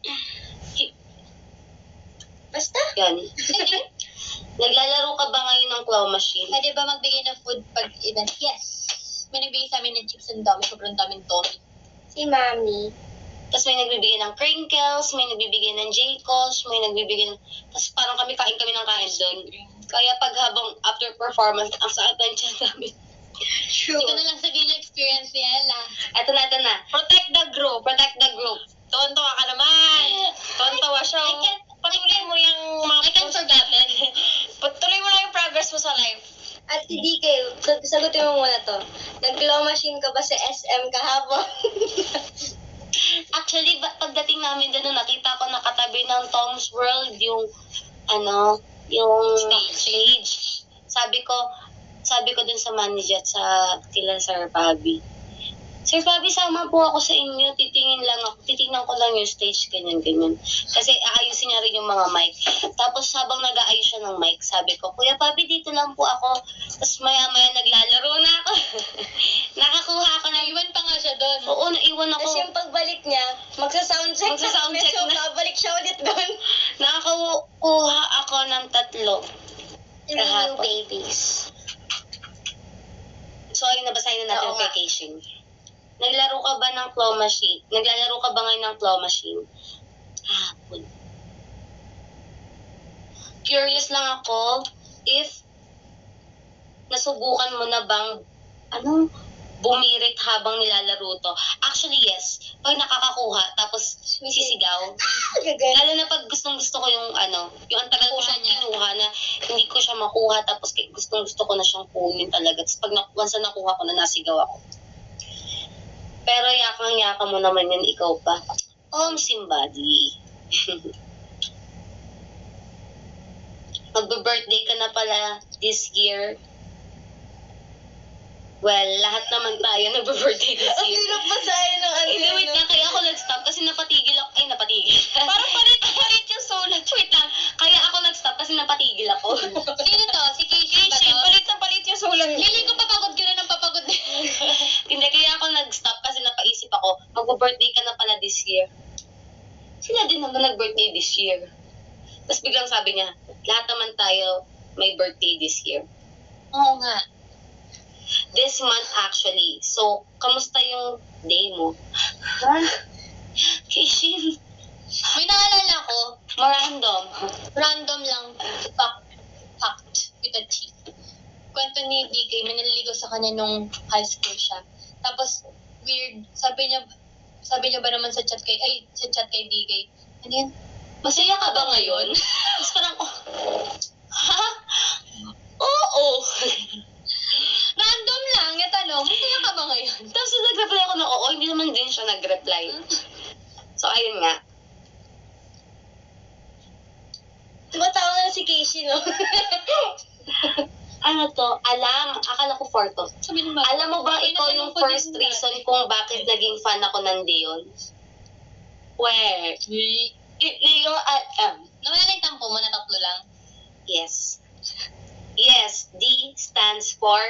Basta. Yan. Naglalaro ka ba ngayon ng claw machine? Pwede ba magbigay ng food pag event? Yes. May nagbigay sa amin ng chips and dami. Sobrang daming Tommy. Si Mami. Tapos may nagbibigay ng crinkles, may nagbibigay ng J-Cos, may nagbibigay ng... Tapos parang kami kain kami ng kain doon. Kaya pag habang after performance, ang sakit ng tiyan namin. True. Hindi ko na lang sabihin yung experience ni Ella. Eto na, eto na. Protect the group, protect the group. Tuwan-tuwa ka naman. Tuwan-tuwa siya. I can't, Patuloy mo yung mga I can't forget it. Patuloy mo na yung progress mo sa life. At D K, sag- sagutin mo muna to. Nag-claw machine ka ba sa S M kahapon? Actually, ba- pagdating namin doon, nakita ko nakatabi ng Tom's World yung, ano, yung stage. Sabi ko, sabi ko dun sa manager at sa kila Sir Bobby, Sir Bobby, sama po ako sa inyo. Titingin lang ako. Titingnan ko lang yung stage, ganyan, ganyan. Kasi aayusin niya rin yung mga mic. Tapos habang nag-aayos siya ng mic, sabi ko, Kuya Bobby, dito lang po ako. Tapos maya-maya naglalaro na ako. Nakakuha ako na. Naiwan pa nga siya doon. Oo, naiwan ako. Tapos yung pagbalik niya, magsa-soundcheck Magsa-soundcheck so na. babalik siya ulit doon. Nakakuha ako ng tatlo. Three new Kahapon. babies. So, ayun, nabasahin na natin Oo yung nga. vacation. Naglaro ka ba ng claw machine? Naglalaro ka ba ngayon ng claw machine? Hapon. Curious lang ako if nasubukan mo na bang ano, bumirit habang nilalaro to. Actually, yes. Pag nakakakuha, tapos sisigaw. Gagay. Lalo na pag gustong gusto ko yung ano, yung ang tagal ko siyang kinuha na hindi ko siya makuha, tapos gustong gusto ko na siyang kunin talaga. Tapos pag na, once na nakuha ko na, nasigaw ako. Pero yakang-yaka mo naman yun, ikaw pa. Om Simbadi. Magbe-birthday ka na pala this year. Well, lahat naman tayo nagbe-birthday this Ang year. hirap basahin ng ano. Hindi, wait no? lang. Kaya ako nag-stop kasi napatigil ako. Ay, napatigil. Parang palit-palit yung sulat. Wait lang. Kaya ako nag-stop kasi napatigil ako. Sino to? Si Casey ba to? Palit na palit yung sulang. Feeling ko papagod ka na ng papagod. Hindi, kaya ako nag-stop kasi napaisip ako, mag-birthday ka na pala this year. Sila din naman nag-birthday this year. Tapos biglang sabi niya, lahat naman tayo may birthday this year. Oo nga. This month actually. So, kamusta yung day mo? Ha? Kishin. May naalala ko, Marandom. random lang, fact, fact with a T. Kwento ni D K, may naliligaw sa kanya nung high school siya. Tapos, weird, sabi niya, sabi niya ba naman sa chat kay, ay, sa chat kay D K, ano yun? Masaya ka ba ngayon? Tapos parang, oh, ha? Oo. Random lang, yung tanong, masaya ka ba ngayon? Tapos nag-reply ako na oo, hindi naman din siya nag-reply. So, ayun nga. Tumatawa na si Casey, no? Ano to? Alam, akala ko four to. Sabi ni Mama, Alam mo ba "Ay, ikaw natanong yung ko first din reason dati." kung bakit naging fan ako ng Dion? Where? Uy, Leo at M. nawala yung tampo mo na tatlo lang. Yes. Yes, D stands for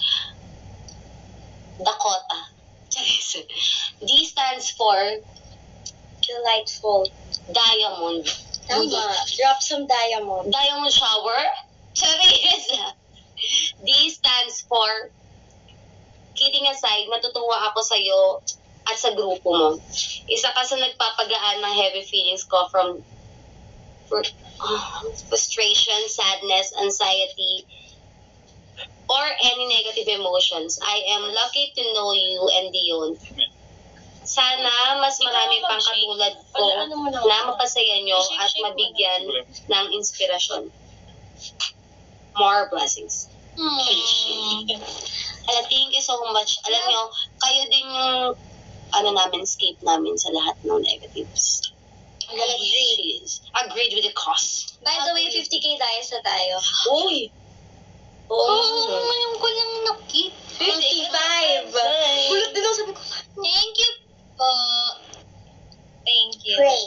Dakota. Charis. D stands for Delightful. Diamond. Tama. Drop some diamond. Diamond shower? Charis. D stands for, kidding aside, natutuwa ako sa'yo at sa grupo mo. Isa ka sa nagpapagaan ng heavy feelings ko from fr- oh, frustration, sadness, anxiety, or any negative emotions. I am lucky to know you and Dion. Sana mas marami pang katulad ko na mapasaya nyo at mabigyan ng inspirasyon. More blessings. Hmm. Ala, thank you so much. Alam nyo, kayo din yung ano namin, escape namin sa lahat ng negatives. Agreed. Agreed with the cause. By the way, fifty K dias na tayo. Uy! Oo. Oo, ngayon ko lang nakit. fifty-five. Kulot din ako, sabi ko. Thank you po. Thank you. Pray.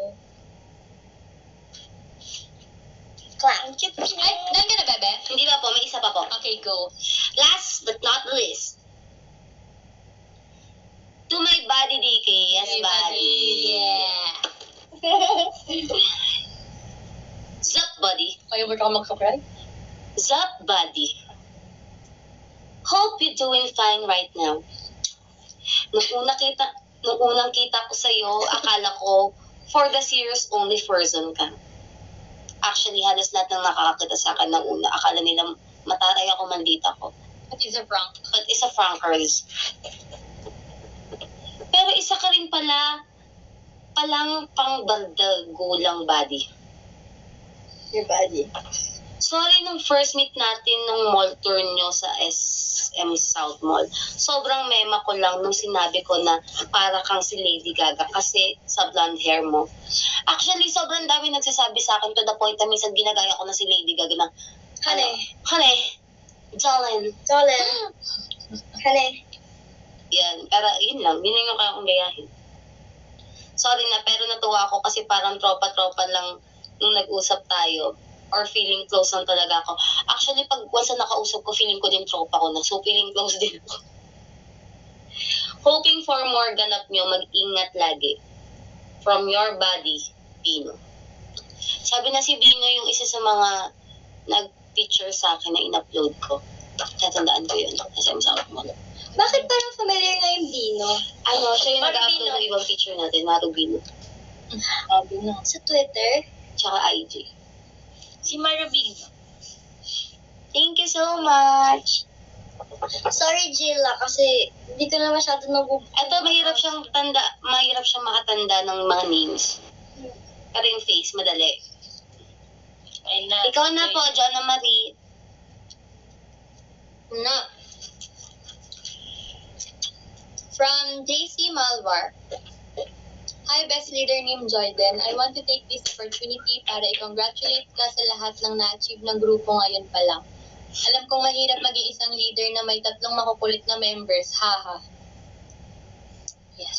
Clap. Ay, dahil ka na, bebe? Hindi ba po? May isa pa po. Okay, go. Last but not the least. To my body, D K. Yes, buddy. Yeah. Zup, buddy. Kayo ba ka magka-cry? Zup, buddy. Hope you're doing fine right now. Nung una kita, nung unang kita ko sa'yo, akala ko for the serious only person ka. Actually, halos lahat ng nakakakita sa akin ng una, akala nila mataray ako, maldita ko. That is a prank. But isa frankers. Pero isa ka rin pala, palang pang bardagulang body. Your body. Sorry, nung first meet natin nung mall tour nyo sa S M South Mall, sobrang mema ko lang nung sinabi ko na para kang si Lady Gaga kasi sa blonde hair mo. Actually, sobrang dami nagsasabi sa akin to the point na minsan ginagaya ko na si Lady Gaga na, Hane. Hane, Jolene. Jolene. Hane. Yan, pero yun lang, yun lang yung kaya kong gayahin. Sorry na, pero natuwa ako kasi parang tropa-tropa lang nung nag-usap tayo or feeling close lang talaga ako. Actually, pag once na nakausap ko, feeling ko din tropa ko na. So, feeling close din ako. Hoping for more ganap nyo, mag-ingat lagi. From your body, Bino. Sabi na si Bino yung isa sa mga nag-picture sa akin na in-upload ko. Tatandaan ko yun. Kasi I'm sa mo. Bakit parang familiar nga yung Bino? Ano, siya yung nag-upload Marubino. ng ibang picture natin, Marubino. Marubino. Sa Twitter? Tsaka I G. Si Marubino. Thank you so much. Sorry, Jilla, kasi hindi ko na masyado nag- Ito, mahirap siyang tanda, mahirap siyang makatanda ng mga names. Pero yung face, madali. Ay na. Ikaw na po, Jonna Marie. No. From J C Malvar. Hi, best leader named Jordan. I want to take this opportunity para i-congratulate ka sa lahat ng na-achieve ng grupo ngayon pa lang. Alam kong mahirap maging isang leader na may tatlong makukulit na members. Haha. Yes.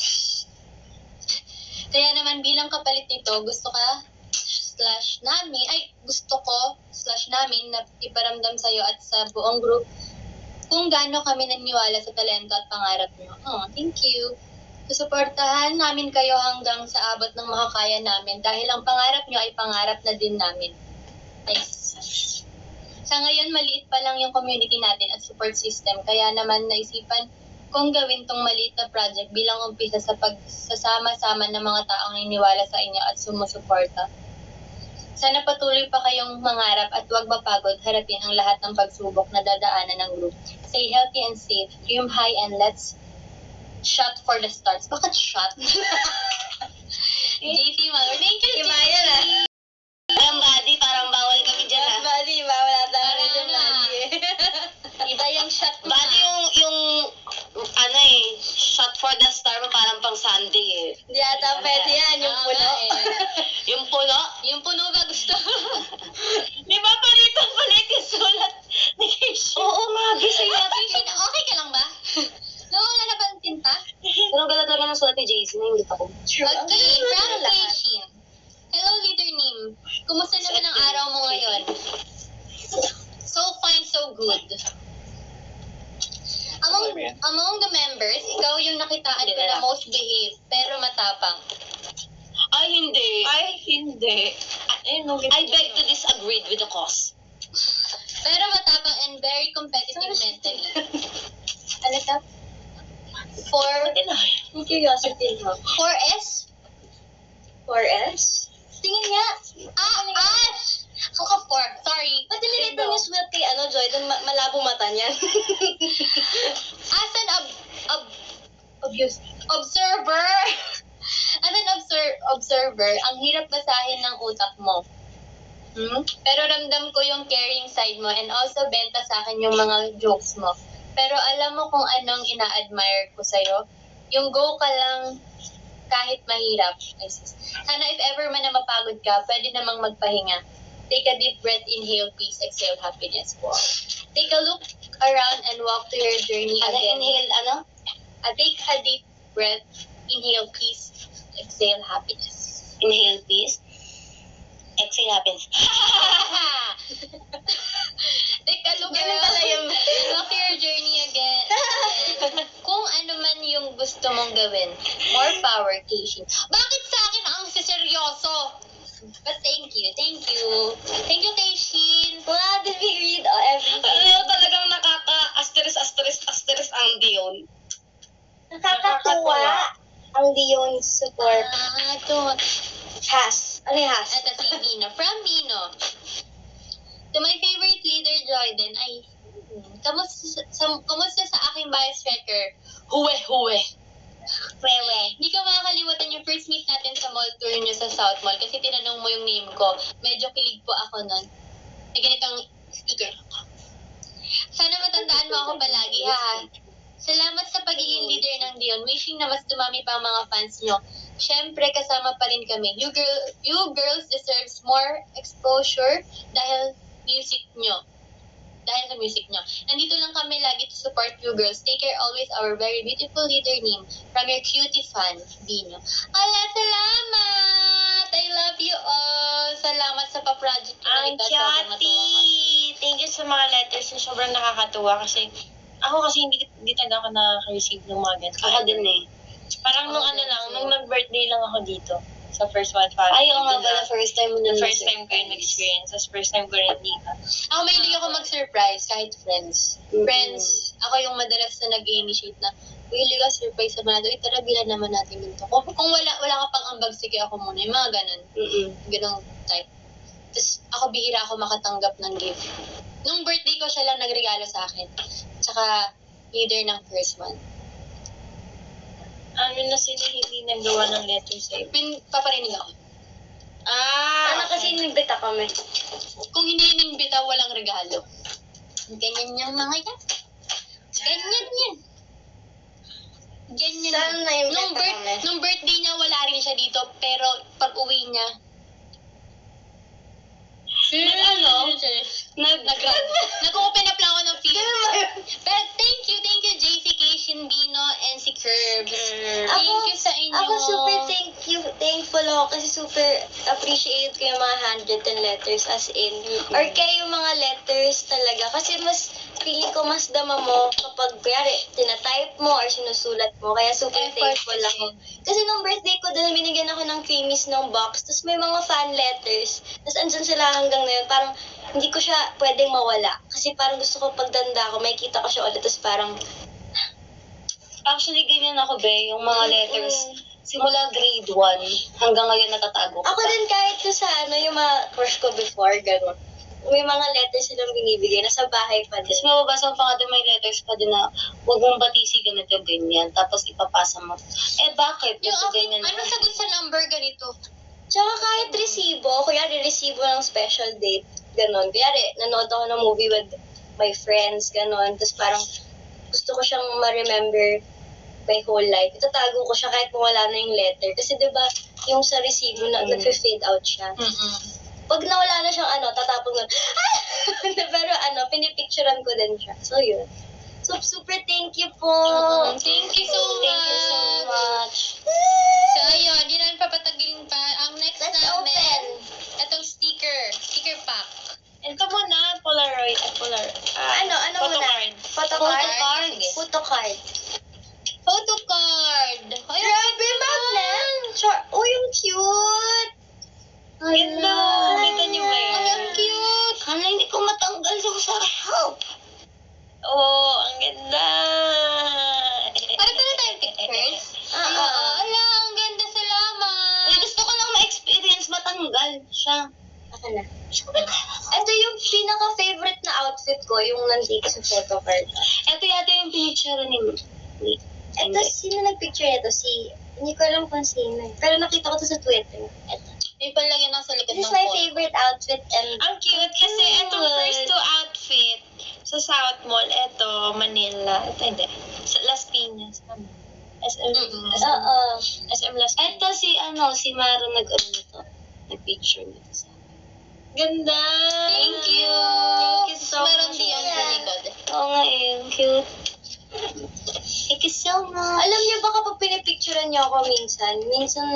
Kaya naman bilang kapalit nito, gusto ka slash namin, ay gusto ko slash namin na iparamdam sa'yo at sa buong group kung gaano kami naniwala sa talento at pangarap niyo. Oh, thank you. Susuportahan namin kayo hanggang sa abot ng makakaya namin dahil ang pangarap niyo ay pangarap na din namin. Nice. Sa ngayon, maliit pa lang yung community natin at support system, kaya naman naisipan kung gawin tong maliit na project bilang umpisa sa pagsasama-sama ng mga taong naniniwala sa inyo at sumusuporta. Sana patuloy pa kayong mangarap at huwag mapagod harapin ang lahat ng pagsubok na dadaanan ng group. Stay healthy and safe, dream high, and let's shot for the stars. Bakit shot? J T Malwar. Thank you, Himaya na. Parang body, parang bawal kami dyan ah. Bali ba? Wala tayo Parang yung ano ah. bali. Iba yung shot mo. Body yung, yung, ano eh, shot for the star mo parang pang Sunday eh. Hindi ata pwede yan, yung Oo puno. nga eh. Yung puno, Yung puno ba gusto? di ba palito palit yung sulat ni Keisha? Oo nga, bisa yata. Kishin, okay ka lang ba? Nawala na ba ang tinta? Pero gala talaga ng sulat ni Jason na hindi ako. Okay, from Kishin. Hello, leader Nim. Kumusta naman ang araw mo ngayon? So fine, so good. Among, among the members, ikaw yung nakitaan ko na most behave, pero matapang. Ay, hindi. Ay, hindi. Ay, no, I beg to disagree with the cause. Pero matapang and very competitive mentally. Ano ka? For, Yung curiosity mo. for S? four S? Tingin nga. Ah, Ash! Kaka four. Sorry. Ba't nililito yung sweat kay ano, Joy? Doon ma- malabo mata niyan. As an ob... ob Obvious. observer, as an obser- observer, ang hirap basahin ng utak mo. Hmm? Pero ramdam ko yung caring side mo and also benta sa akin yung mga jokes mo. Pero alam mo kung anong ina-admire ko sa'yo? Yung go ka lang kahit mahirap. Ay, sus. Sana if ever man na mapagod ka, pwede namang magpahinga. Take a deep breath, inhale peace, exhale happiness. Wow. Take a look around and walk to your journey Ano, again. inhale, ano? Uh, take a deep breath, inhale peace, exhale happiness. Inhale, peace. Exhale, happens. Take a look Ganun around pala yung- and walk your journey again. Kung ano man yung gusto mong gawin, more power, Keishin. Bakit sa akin ang seryoso? But thank you, thank you. Thank you, Keishin. Wow, did we read all everything? Ano talagang nakaka-asterisk-asterisk-asterisk ang Dion. Nakakatuwa ang Dion support. Ah, ito. Has. Ano yung has? Ito si Bino. From Bino. To my favorite leader, Jordan, ay, hmm, kamusta sa, kamusta sa aking bias tracker? Huwe, huwe. Wewe. Hindi ko makakalimutan yung first meet natin sa mall tour nyo sa South Mall kasi tinanong mo yung name ko. Medyo kilig po ako nun. May ganitong sticker. Sana matandaan mo ako palagi, ha? Salamat sa pagiging leader ng Dion. Wishing na mas dumami pa ang mga fans nyo. Siyempre, kasama pa rin kami. You, girl, you girls deserves more exposure dahil music nyo. Dahil sa music nyo. Nandito lang kami lagi to support you girls. Take care always, our very beautiful leader name. From your cutie fan, Bino. Ala, salamat! I love you all. Salamat sa pa-project nyo. Ang cute! Thank you sa mga letters na sobrang nakakatuwa kasi ako kasi hindi, hindi talaga ako nakaka-receive ng mga ganito. Ako din eh. Parang nung Ako ano din, lang, same. nung nag-birthday lang ako dito sa first one family. Ay, oo nga pala, first time mo na The first time ko yun experience. Tapos first time ko rin dito. Ako mahilig ako mag-surprise kahit friends. Mhm. Friends, ako yung madalas na nag-initiate na, mahilig ka surprise sa mga, eh tara bilan naman natin ganito. Kung, kung wala, wala ka pang ambag, sige ako muna. Yung mga ganun. Mm-mm. Ganong type. Tapos ako bihira ako makatanggap ng gift. Nung birthday ko, siya lang nagregalo sa akin. Tsaka leader ng first one. Ano na sila hindi nagawa ng letter sa'yo? Pin, paparinig ako. Ah! Sana kasi inimbita kami. Kung hindi inimbita, walang regalo. Ganyan yung mga yan. Ganyan yan. Ganyan. Sana naimbita nung, birth, kami. nung birthday niya, wala rin siya dito. Pero pag uwi niya, nag ano? Nag, nag, nag-open up lang ako ng feelings. Pero thank you, thank you, J C K, Shinbino, and si Curbs. Thank Ako- you sa inyo. Ako super thank you, thankful ako kasi super appreciate ko yung mga handwritten letters as in. Or kaya yung mga letters talaga. Kasi mas, feeling ko mas dama mo kapag, kuyari, tinatype mo or sinusulat mo. Kaya super Effort thankful kasi. ako. Kasi nung birthday ko doon, binigyan ako ng Creamies ng box. Tapos may mga fan letters. Tapos andyan sila hanggang ngayon. Parang hindi ko siya pwedeng mawala. Kasi parang gusto ko pagdanda ko, makikita ko siya ulit. Tapos parang, Actually, ganyan ako, be. Yung mga letters, Mm. simula grade one, hanggang ngayon natatago ko ako pa. din kahit to sa ano, yung mga crush ko before, gano'n. May mga letters silang binibigay. Nasa bahay pa din. Tapos mababasa pa nga doon, may letters pa din na huwag mong batisi ganito, ganyan. Tapos ipapasa mo. Eh, bakit? Yung Ganito, akin, ganyan. ano sagot sa number ganito? Tsaka kahit resibo, kuyari resibo ng special date, gano'n. Kuyari, nanood ako ng movie with my friends, gano'n. Tapos parang gusto ko siyang ma-remember my whole life. Itatago ko siya kahit kung wala na yung letter. Kasi diba, yung sa resibo, na, Mm. nag-fade out siya. Mm-mm. Pag nawala na siyang ano, tatapon ko, ah! Pero ano, pinipicturean ko din siya. So, yun. So, super thank you po. Mm, Thank you so much. Thank you so much. So, ayun, di namin papatagilin pa. Ang next Let's namin, open. itong sticker. Sticker pack. Ito muna, Polaroid. Ah, Polaroid. Ah, Ano, ano photo muna? card. Photo Photo card? card. Sige. Photo card. Photo card. Ay, Grabe, magnet! Char- oh, yung cute! Ganda! Kita niyo ba yun? Ay, ang cute. Hala, hindi ko matanggal yung sa help. Oo, ang ganda! Pare pala tayong pictures. Ah, Ay, ah. ala, ang ganda, salamat. Uy, gusto ko lang ma-experience matanggal siya. Ako na. Ito yung pinaka-favorite na outfit ko, yung nandito sa photo card. Ito yata yung pinicture ni... ni Ito, sino nag-picture nito? Si... Hindi ko alam kung sino. eh. Pero nakita ko to sa Twitter. Ito. May palagyan ng sa likod This is ng my phone. favorite outfit and... Ang cute kasi itong first two outfit sa South Mall, ito, Manila. Ito hindi. Sa Las Piñas. Tama. S M, Mm-mm. S M, Oo. S M Las Piñas. Ito si ano, si Maro nag-ano nito. Nag-picture nito sa akin. Ganda! Thank you! Thank you so Meron much. din yung sa likod. Oo nga eh, ang cute. Thank you so much. Alam niyo ba kapag pinipicturean niyo ako minsan, minsan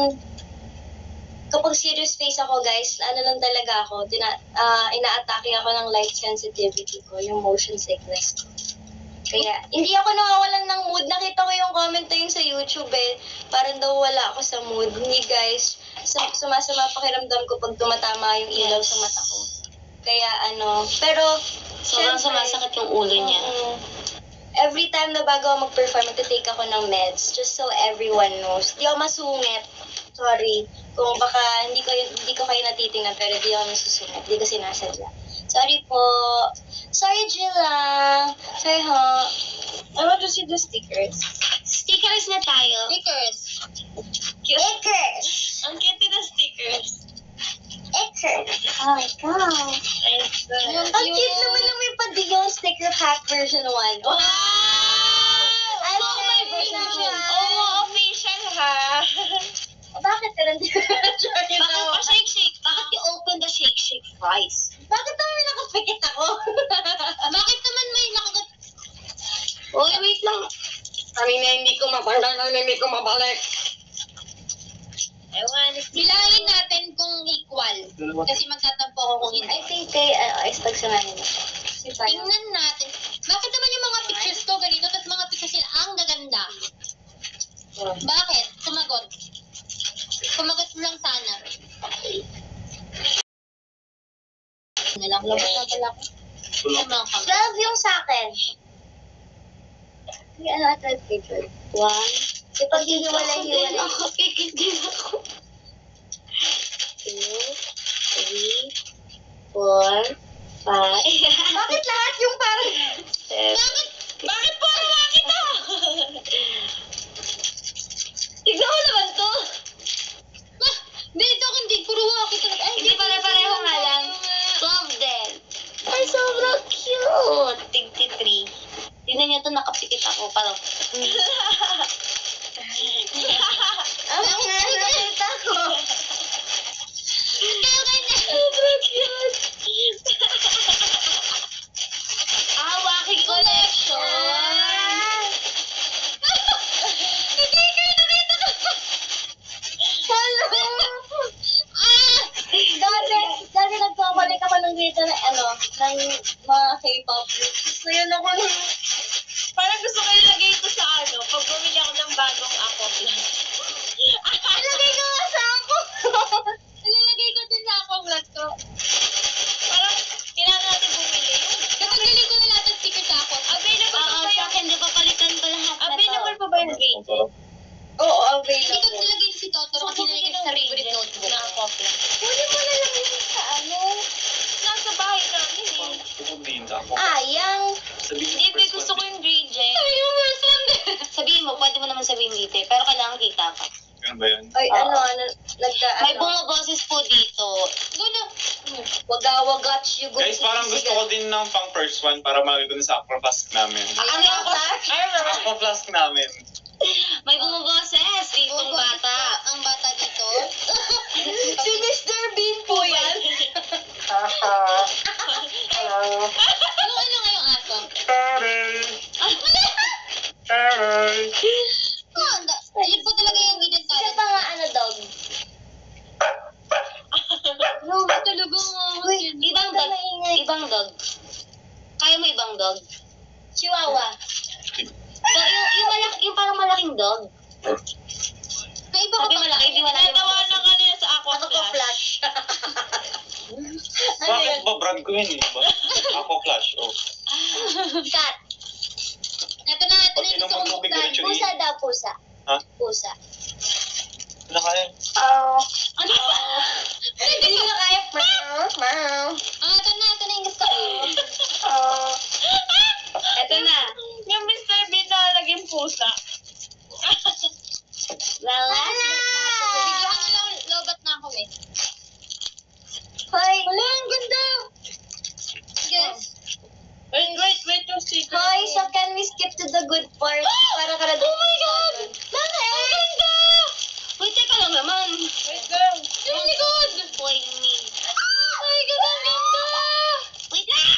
kapag serious face ako guys, ano lang talaga ako, tina, ah, ina-atake ako ng light sensitivity ko, yung motion sickness ko. Kaya, hindi ako nawawalan ng mood. Nakita ko yung comment na yun sa YouTube eh. Parang daw wala ako sa mood. Hindi guys, Sum- sumasama pakiramdam ko pag tumatama yung ilaw sa mata ko. Kaya ano, pero, Sobrang syempre, sumasakit yung ulo niya. oo. Every time na bago ako mag-perform, magte-take ako ng meds. Just so everyone knows. Di ako masungit. Sorry. Kung baka hindi ko, hindi ko kayo natitingnan, pero di ako nasusungit. Di ko sinasadya. Sorry po. Sorry, Jilla. Sorry ho. I want to see the stickers. Stickers na tayo. Stickers. Cute. Stickers! Ang cute na stickers. Eker. Oh my God. It's good. Ang cute naman ng may pa-Dion sticker pack version one. Wow! I So, love may it. version. Oo, official ha. Bakit ka nandito? Bakit pa shake shake? Bakit you open the shake shake fries? Bakit naman nakapikit ako? Bakit naman may nakagat... Uy, wait lang. Kami na hindi ko mabalik. Kami na hindi ko mabalik. I wanna see. Bilangin natin kung equal. Kasi magtatampo ako kung hindi. I think kay, ano, ay, stag sa manila. Si Payo. Tingnan natin. Bakit naman yung mga pictures ko ganito, tapos mga pictures nila ang gaganda? Bakit? Sumagot. Sumagot lang sana. Na lang, labas na pala ako. Lamang kami. twelve yung sa akin. Kaya ano, at picture. One. Kapag hiniwalay-hiwalay. Ako, pigit din ako. Two, three, four, five, Bakit lahat yung parang... seven. Bakit? Bakit po bakit ito? Tignan mo naman to. Ah, hindi, ito hindi. Puro waki to. Ay, hindi pare-pareho nga lang. twelve din. Ay, sobrang cute. Tigti-three. Tignan niyo to, nakapikit ako. Parang, Ang nga nakita ko. sobrang cute. Ah, waki collection. Hindi kayo nakita ko. Hello! Ah! Dati, dati nagpapalik ako ng dito na ano, ng mga K-pop groups. So yun ako nung... Parang gusto ko ilagay ito sa ano, pag bumili ako ng bagong Aqua Plus. Ilagay ko nga sa ako. Ilalagay ko din sa akong vlog ko. Parang kailangan natin bumili yun. Tatanggalin ko na lahat ng sticker sa ako. Available pa ba yung... hindi papalitan ko lahat Available pa ba yung Rachel? Oo, Hindi ko available. nilagay si Totoro kasi nilagay sa favorite notebook. Na Aqua Plus. Kunin mo na lang yun sa ano. Nasa bahay namin eh. Ayang. Hindi, babe, gusto ko yung Rachel. Sabi mo, first one din. Sabihin mo, pwede mo naman sabihin dito eh, pero kailangan kita ka. Ganun ba yun? Ay, Oo. ano, ano, nagka, May ano. bumaboses po dito. Guna. Wagawagat you go. Guys, parang gusto ko din ng pang first one para malagay ko na sa aqua flask namin. Ano yung flash? Aqua flask namin. May bumaboses ditong bata. Ang bata dito. Si Mister Bean po yan. Yung ano nga yung aso? Taray! Ah, wala! Taray! Ah, da- yun po talaga yung hidden Isa talent. pa nga, ano, dog. No, talaga nga. Uy, Ibang ang dog. maingay. Ibang dog. Kaya mo ibang dog? Chihuahua. Dog, yung, yung, malaki, yung parang malaking dog. May iba ka Sabi pa malaki, di malaki. Natawanan ka nila sa Aqua Ako ko Plus. flash. Ano Bakit yun? ba brand ko yun eh? Ba- Aqua flash, oh. Cat. Ito na, ito na yung gusto kong Pag buksan. tinamang Pusa daw, pusa. Ha? Pusa. Ano kaya? Oh. Ano ba? Hindi ko na kaya. Meow, meow. Ah, ito na, ito na yung gusto ko. Oh. Ito na. Yung Mister Bean na naging pusa. Well, last but not the least. Bigyan ka na lang, lobat na ako eh. Hoy. Wala, ang ganda. Yes. Wait, wait, wait yung sticker. Hoy, so can we skip to the good part? Para ka na Oh my God! Bakit? Ang ganda! Wait, teka lang naman. Wait, girl. Yung likod! Boy, me. Oh my God, ang ganda! Wait lang!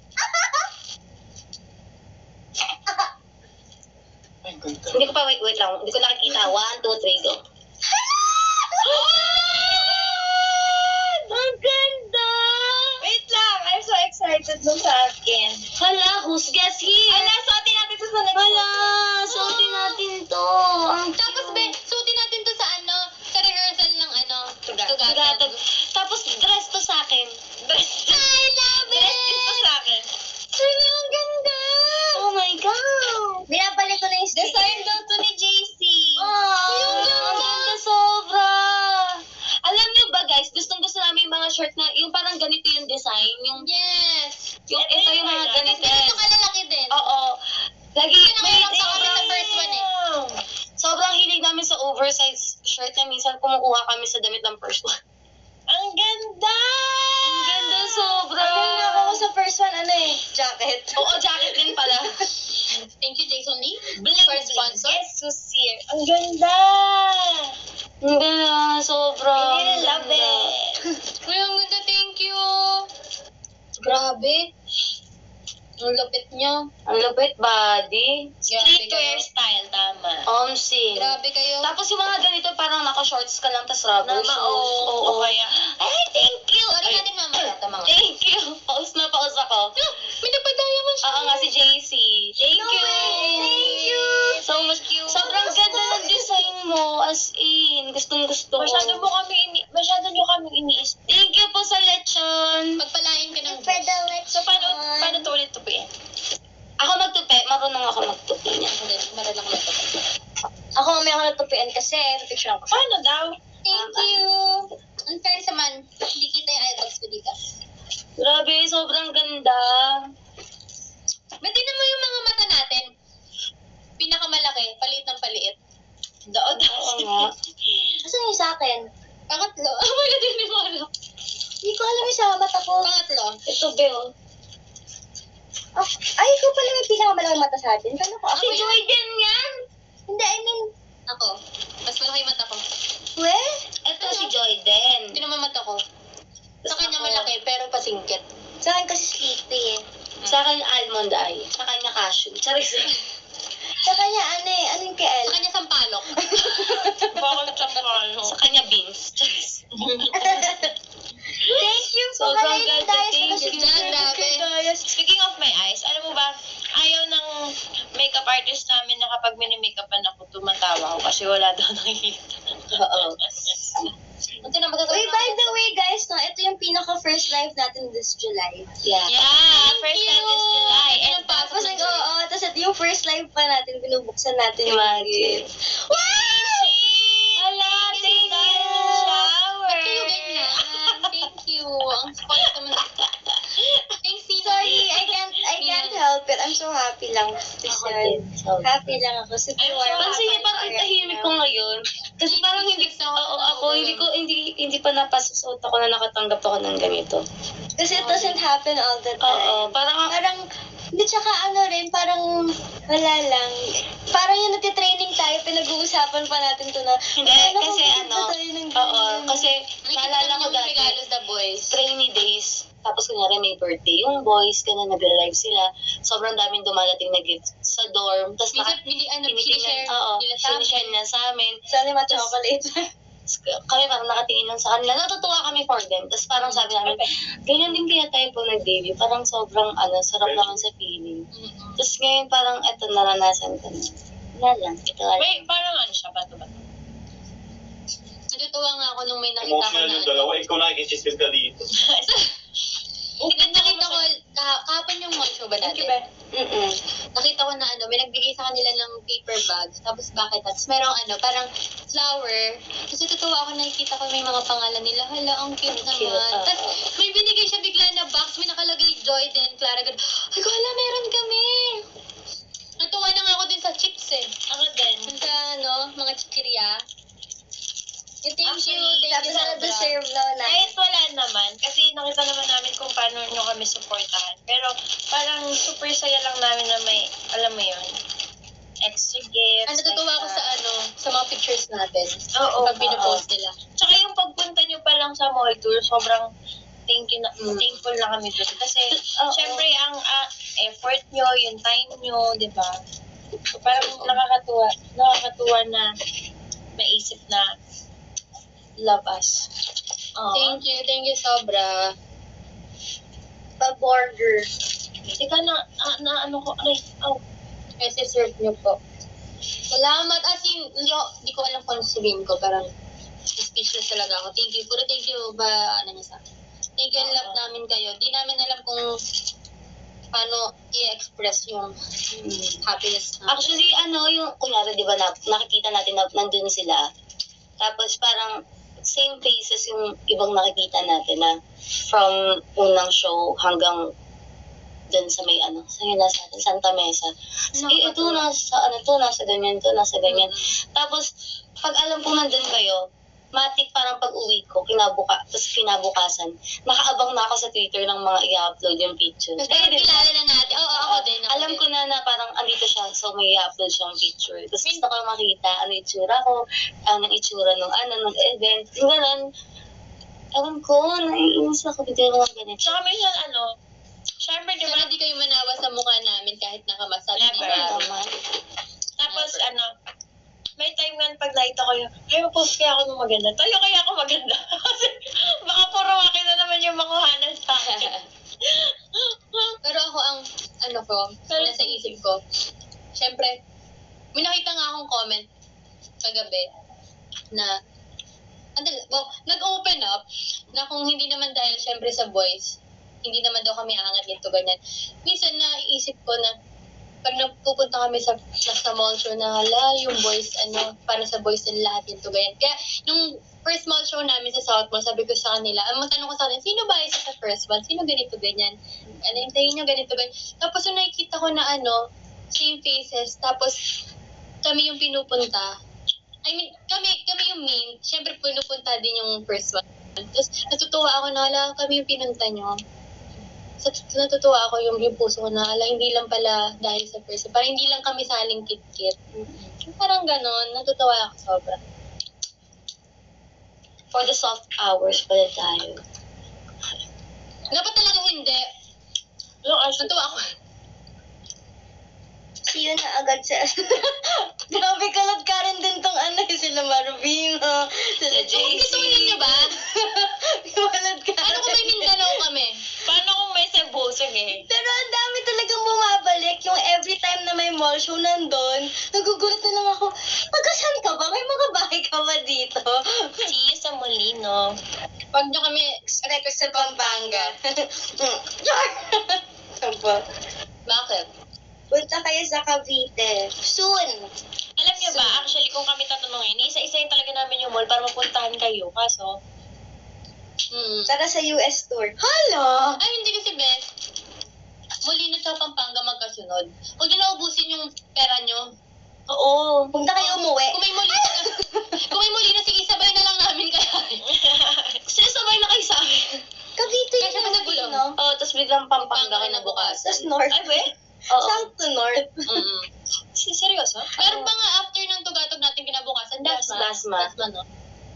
Ay, ganda. Hindi ko pa, wait, wait lang. Hindi ko nakikita. One, two, three, go. Ang ganda! Wait lang, I'm so excited nung sa akin. Hala, who's guess here? Ala, suotin natin ito sa next Hala, photo. suotin natin to. Ang tapos, be, suotin natin to sa ano, sa rehearsal ng ano, Tugatog. tugatog. Tapos, dress to sa akin. Dress. I love it! Dress din to sa akin. Hala, ang ganda! Oh my God! Binabalik ko na yung sticker. Design daw to ni J C. Ang Oh. ganda sobra! Alam niyo ba guys, gustong gusto namin yung mga short na, yung parang ganito yung design, yung yes, yung Ito ito yung yung mga mga- ganito. Ganito kalalaki din. Oo. Lagi, Kasi may nakailang pa kami sa first one eh. sobrang hilig namin sa oversized shirt na minsan kumukuha kami sa damit ng first one. Ang ganda! Ang ganda sobra. Ano na ako sa first one, ano eh, jacket. Oo, jacket din pala. Thank you, Jason Lee. Bling, For sponsor. Yes, Susier. Ang ganda! Ang ganda, sobra. I really Ang love ganda. it. Uy, ang ganda, thank you. Grabe. Ang lupit nyo. Ang lupit, body. Streetwear style, tama. Omsi. Grabe kayo. Tapos yung mga ganito, parang naka-shorts ka lang, tas rubber Nama, shoes. oo. Oo. Kaya, Ay, thank you. Sorry Ay, natin mamaya ito mga. thank you. Paus na paus ako. May nagpa-diamond siya. Oo nga, si J C. Thank No you. way. Thank you. So much. Sobrang ganda ng design mo, as in. Gustong gusto ko. masyado mo kami ini, masyado nyo kami iniis. Thank you po sa lechon. Pagpalain ka ng So, paano, paano to ulit tupiin? Ako magtupi. Marunong ako magtupi niya. Hindi, marunong ako ito. Ako may ako natupian kasi, picture ako. Paano daw? Thank you. Ang fairness naman, hindi kita yung eyebags ko dito. Grabe, sobrang ganda. Ba't tingnan mo yung mga mata natin? Pinakamalaki, paliit ng paliit. Daod Oo nga. Asan yung sa akin? Pangatlo. Ah, wala din ni Molo. Hindi ko alam yung sa mata ko. Pangatlo. Ito, Bel. Ah, ay, ikaw pala may pinakamalaking mata sa atin. Kala ko, Si ako Jordan yan. Hindi, I mean, Ako. Mas malaki yung mata ko. we? Ito si Jordan. Hindi naman mata ko. Sa kanya malaki, pero pasingkit. Sa akin kasi sleepy eh. Sa akin, almond eye. Sa kanya, cashew. Charis. Sa kanya, ano eh, ano yung K L? Sa kanya sampalok. Bakit sa paano? Sa kanya, beans. Charis. Thank you po Sobrang kayo ng ganda, Dayas. thank Kasi you. Grabe. Dayas. Speaking of my eyes, alam mo ba, ayaw ng makeup artist namin na kapag mini-makeupan ako, tumatawa ako kasi wala daw nakikita. Oo. Ito na, magkakaroon Uy, by the way guys, no, ito yung pinaka-first live natin this July. Yeah. Yeah, first time this July. And Tapos, nag, oo, oh, tapos ito yung first live pa natin, binubuksan natin yung Imagine. gift. Wow! Ala, thank you. Shower. Ba't kayo ganyan? Thank you. Ang spot naman. Thanks, Nina. Sorry, I can't, I can't help it. I'm so happy lang. Ako Kasi, din. Sobrang. happy lang ako. Super I'm so warm. Pansin niya, parang tahimik ko ngayon. Kasi parang hindi, oo, ako, hindi ko, hindi, hindi pa napasusuot ako na nakatanggap ako ng ganito. Kasi it doesn't happen all the time. Oo, parang ako, Parang, hindi, tsaka ano rin, parang wala lang. Parang yung nagtitraining tayo, pinag-uusapan pa natin to na, hindi, "Ano, kasi magkakita ano, tayo ng oo, ganyan." kasi naalala ko yung dati, regalo sa boys. trainee days, tapos kunyari may birthday yung boys, ganun, nag-live sila, sobrang daming dumadating na gifts sa dorm, tapos Minsan, naka, bili, ano, tinitingnan, sinishare oo, nila sa amin. sinishare na sa amin, Sana ma-chocolate. kami parang nakatingin lang sa kanila, natutuwa kami for them, tapos parang sabi namin, ganyan din kaya tayo po nag-debut, parang sobrang, ano, sarap naman sa feeling. Mm-mm. Tapos ngayon parang eto naranasan ko na. Wala lang, ito lang. Wait, parang ano siya, bato-bato. Natutuwa nga ako nung may nakita ko Emotional na yung ano. dalawa. Ikaw nakikisisip ka dito. Hindi nakita ko, kaha- kahapon yung mall show ba Thank natin? you, ba? Mm-mm. Nakita ko na ano, may nagbigay sa kanila ng paper bags, tapos bucket hats. Merong ano, parang flower. Kasi tutuwa ako, nakikita ko may mga pangalan nila. Hala, ang cute Ang naman. cute, oo. Tapos may binigay siya bigla na box, may nakalagay Joy din, Clara. Gan- Ay ko, hala, meron kami. Natuwa na nga ako din sa chips eh. Ako din. Dun sa ano, mga chichirya. Thank you, Actually, thank Sabi you na sobra. deserve na na. Kahit wala naman, kasi nakita naman namin kung paano nyo kami supportahan. Pero parang super saya lang namin na may, alam mo yun, extra gifts. Ang natutuwa like ako sa that. ano, sa mga pictures natin. Oo, Pag oo. pinupost nila. Tsaka yung pagpunta nyo pa lang sa mall tour, sobrang thank you na, Mm. thankful na kami doon. Kasi, Oo. syempre, ang ah, effort nyo, yung time nyo, di ba? So, parang nakakatuwa, nakakatuwa na maisip na love us. Oo. Thank you, thank you sobra. Pa-burger. Teka na, ah, na ano ko, aray, oh. Kasi serve niyo po. Salamat. As in, hindi, ko- hindi ko alam kung ano sabihin ko. Parang speechless talaga ako. Thank you. Puro thank you ba, ano niya sa Thank you and love namin kayo. Di namin alam kung paano i-express yung happiness namin. Actually, ano, yung, kunyari, di ba, na, nakikita natin na nandun sila. Tapos parang, same faces yung ibang nakikita natin na from unang show hanggang dun sa may ano, sa yung nasa atin, Santa Mesa. So, eh, ito nasa ano to, nasa ganyan to, nasa ganyan. Tapos, pag alam kong nandun kayo, matik parang pag-uwi ko, kinabuka, tapos kinabukasan, nakaabang na ako sa Twitter ng mga i-upload yung picture. Tapos Ayun, di ba? kilala na natin. Oo, ako din. Ako Alam din. ko na na parang andito siya, so may i-upload siyang picture. Tapos gusto ko makita ano yung itsura ko, ano yung itsura nung ano, nung event, yung ganun. Ewan ko, naiinis ako, hindi ko mga ganito. Tsaka minsan ano, syempre di ba, Sana di kayo manawa sa mukha namin kahit nakamasal ni Never. Maro. Naman. tapos ano, may time nga pag nakita ko yung, ay, mag-post kaya ako ng maganda. Tayo kaya ako maganda. Kasi baka puro akin na naman yung makuhanan sa akin. Pero ako ang, ano ko, nasa isip ko, syempre, may nakita nga akong comment kagabi na, ano, well, nag-open up na kung hindi naman dahil syempre sa boys, hindi naman daw kami angat ganito ganyan. Minsan naiisip ko na pag nagpupunta kami sa nasa mall show na hala, yung boys, ano, para sa boys din lahat ganito ganyan. Kaya, nung first mall show namin sa South Mall, sabi ko sa kanila, ang matanong ko sa kanila, sino ba isa sa first one? Sino ganito ganyan? Ano yung tingin nyo ganito ganyan? Tapos nung nakikita ko na ano, same faces, tapos kami yung pinupunta. I mean, kami kami yung main. Siyempre, pinupunta din yung first one. Tapos, natutuwa ako na, hala, kami yung pinunta nyo. Sa natutuwa ako yung, yung puso ko na, hala, hindi lang pala dahil sa first one. Parang hindi lang kami saling kit-kit. Parang ganon, natutuwa ako sobra. For the soft hours pala tayo. Dapat talaga hindi. Yung actually, Natuwa ako. See you na agad sa... Grabe, kalad ka rin din tong ano, sila Marvino, sila J C. Gusto niyo ba? Kalad ka Ano kung may Mindanao kami? paano kung may Cebu? Sige. Pero ang dami talagang bumabalik. Yung every time na may mall show nandun, nagugulat na lang ako, magasan ka ba? May mga bahay ka ba dito? See you sa Molino. Pag nyo kami, Request sa Pampanga. Char! Saba. bakit? Punta kayo sa Cavite. Soon! Alam niyo ba, actually, kung kami tatanungin, isa-isayin talaga namin yung mall para mapuntahan kayo. Kaso, Hmm. Tara sa U S tour. Hala! Ay, hindi kasi, Beth. Molino sa Pampanga magkasunod. Huwag nyo naubusin yung pera nyo. Oo. Punta kayo umuwi. Kung may Molino, kung may Molino, sige, sabay na lang namin kaya. Sige, sabay na kayo sa amin. Cavite Kasi yung pa sa ano, gulong. no? Oo, tapos biglang Pampanga ka na bukas. Tapos north. ay, we? Oo. South to north. Mm-mm. Si- Seryoso? Pero pa nga after ng tugatog natin kinabukasan, Dasma. Dasma. Dasma, no?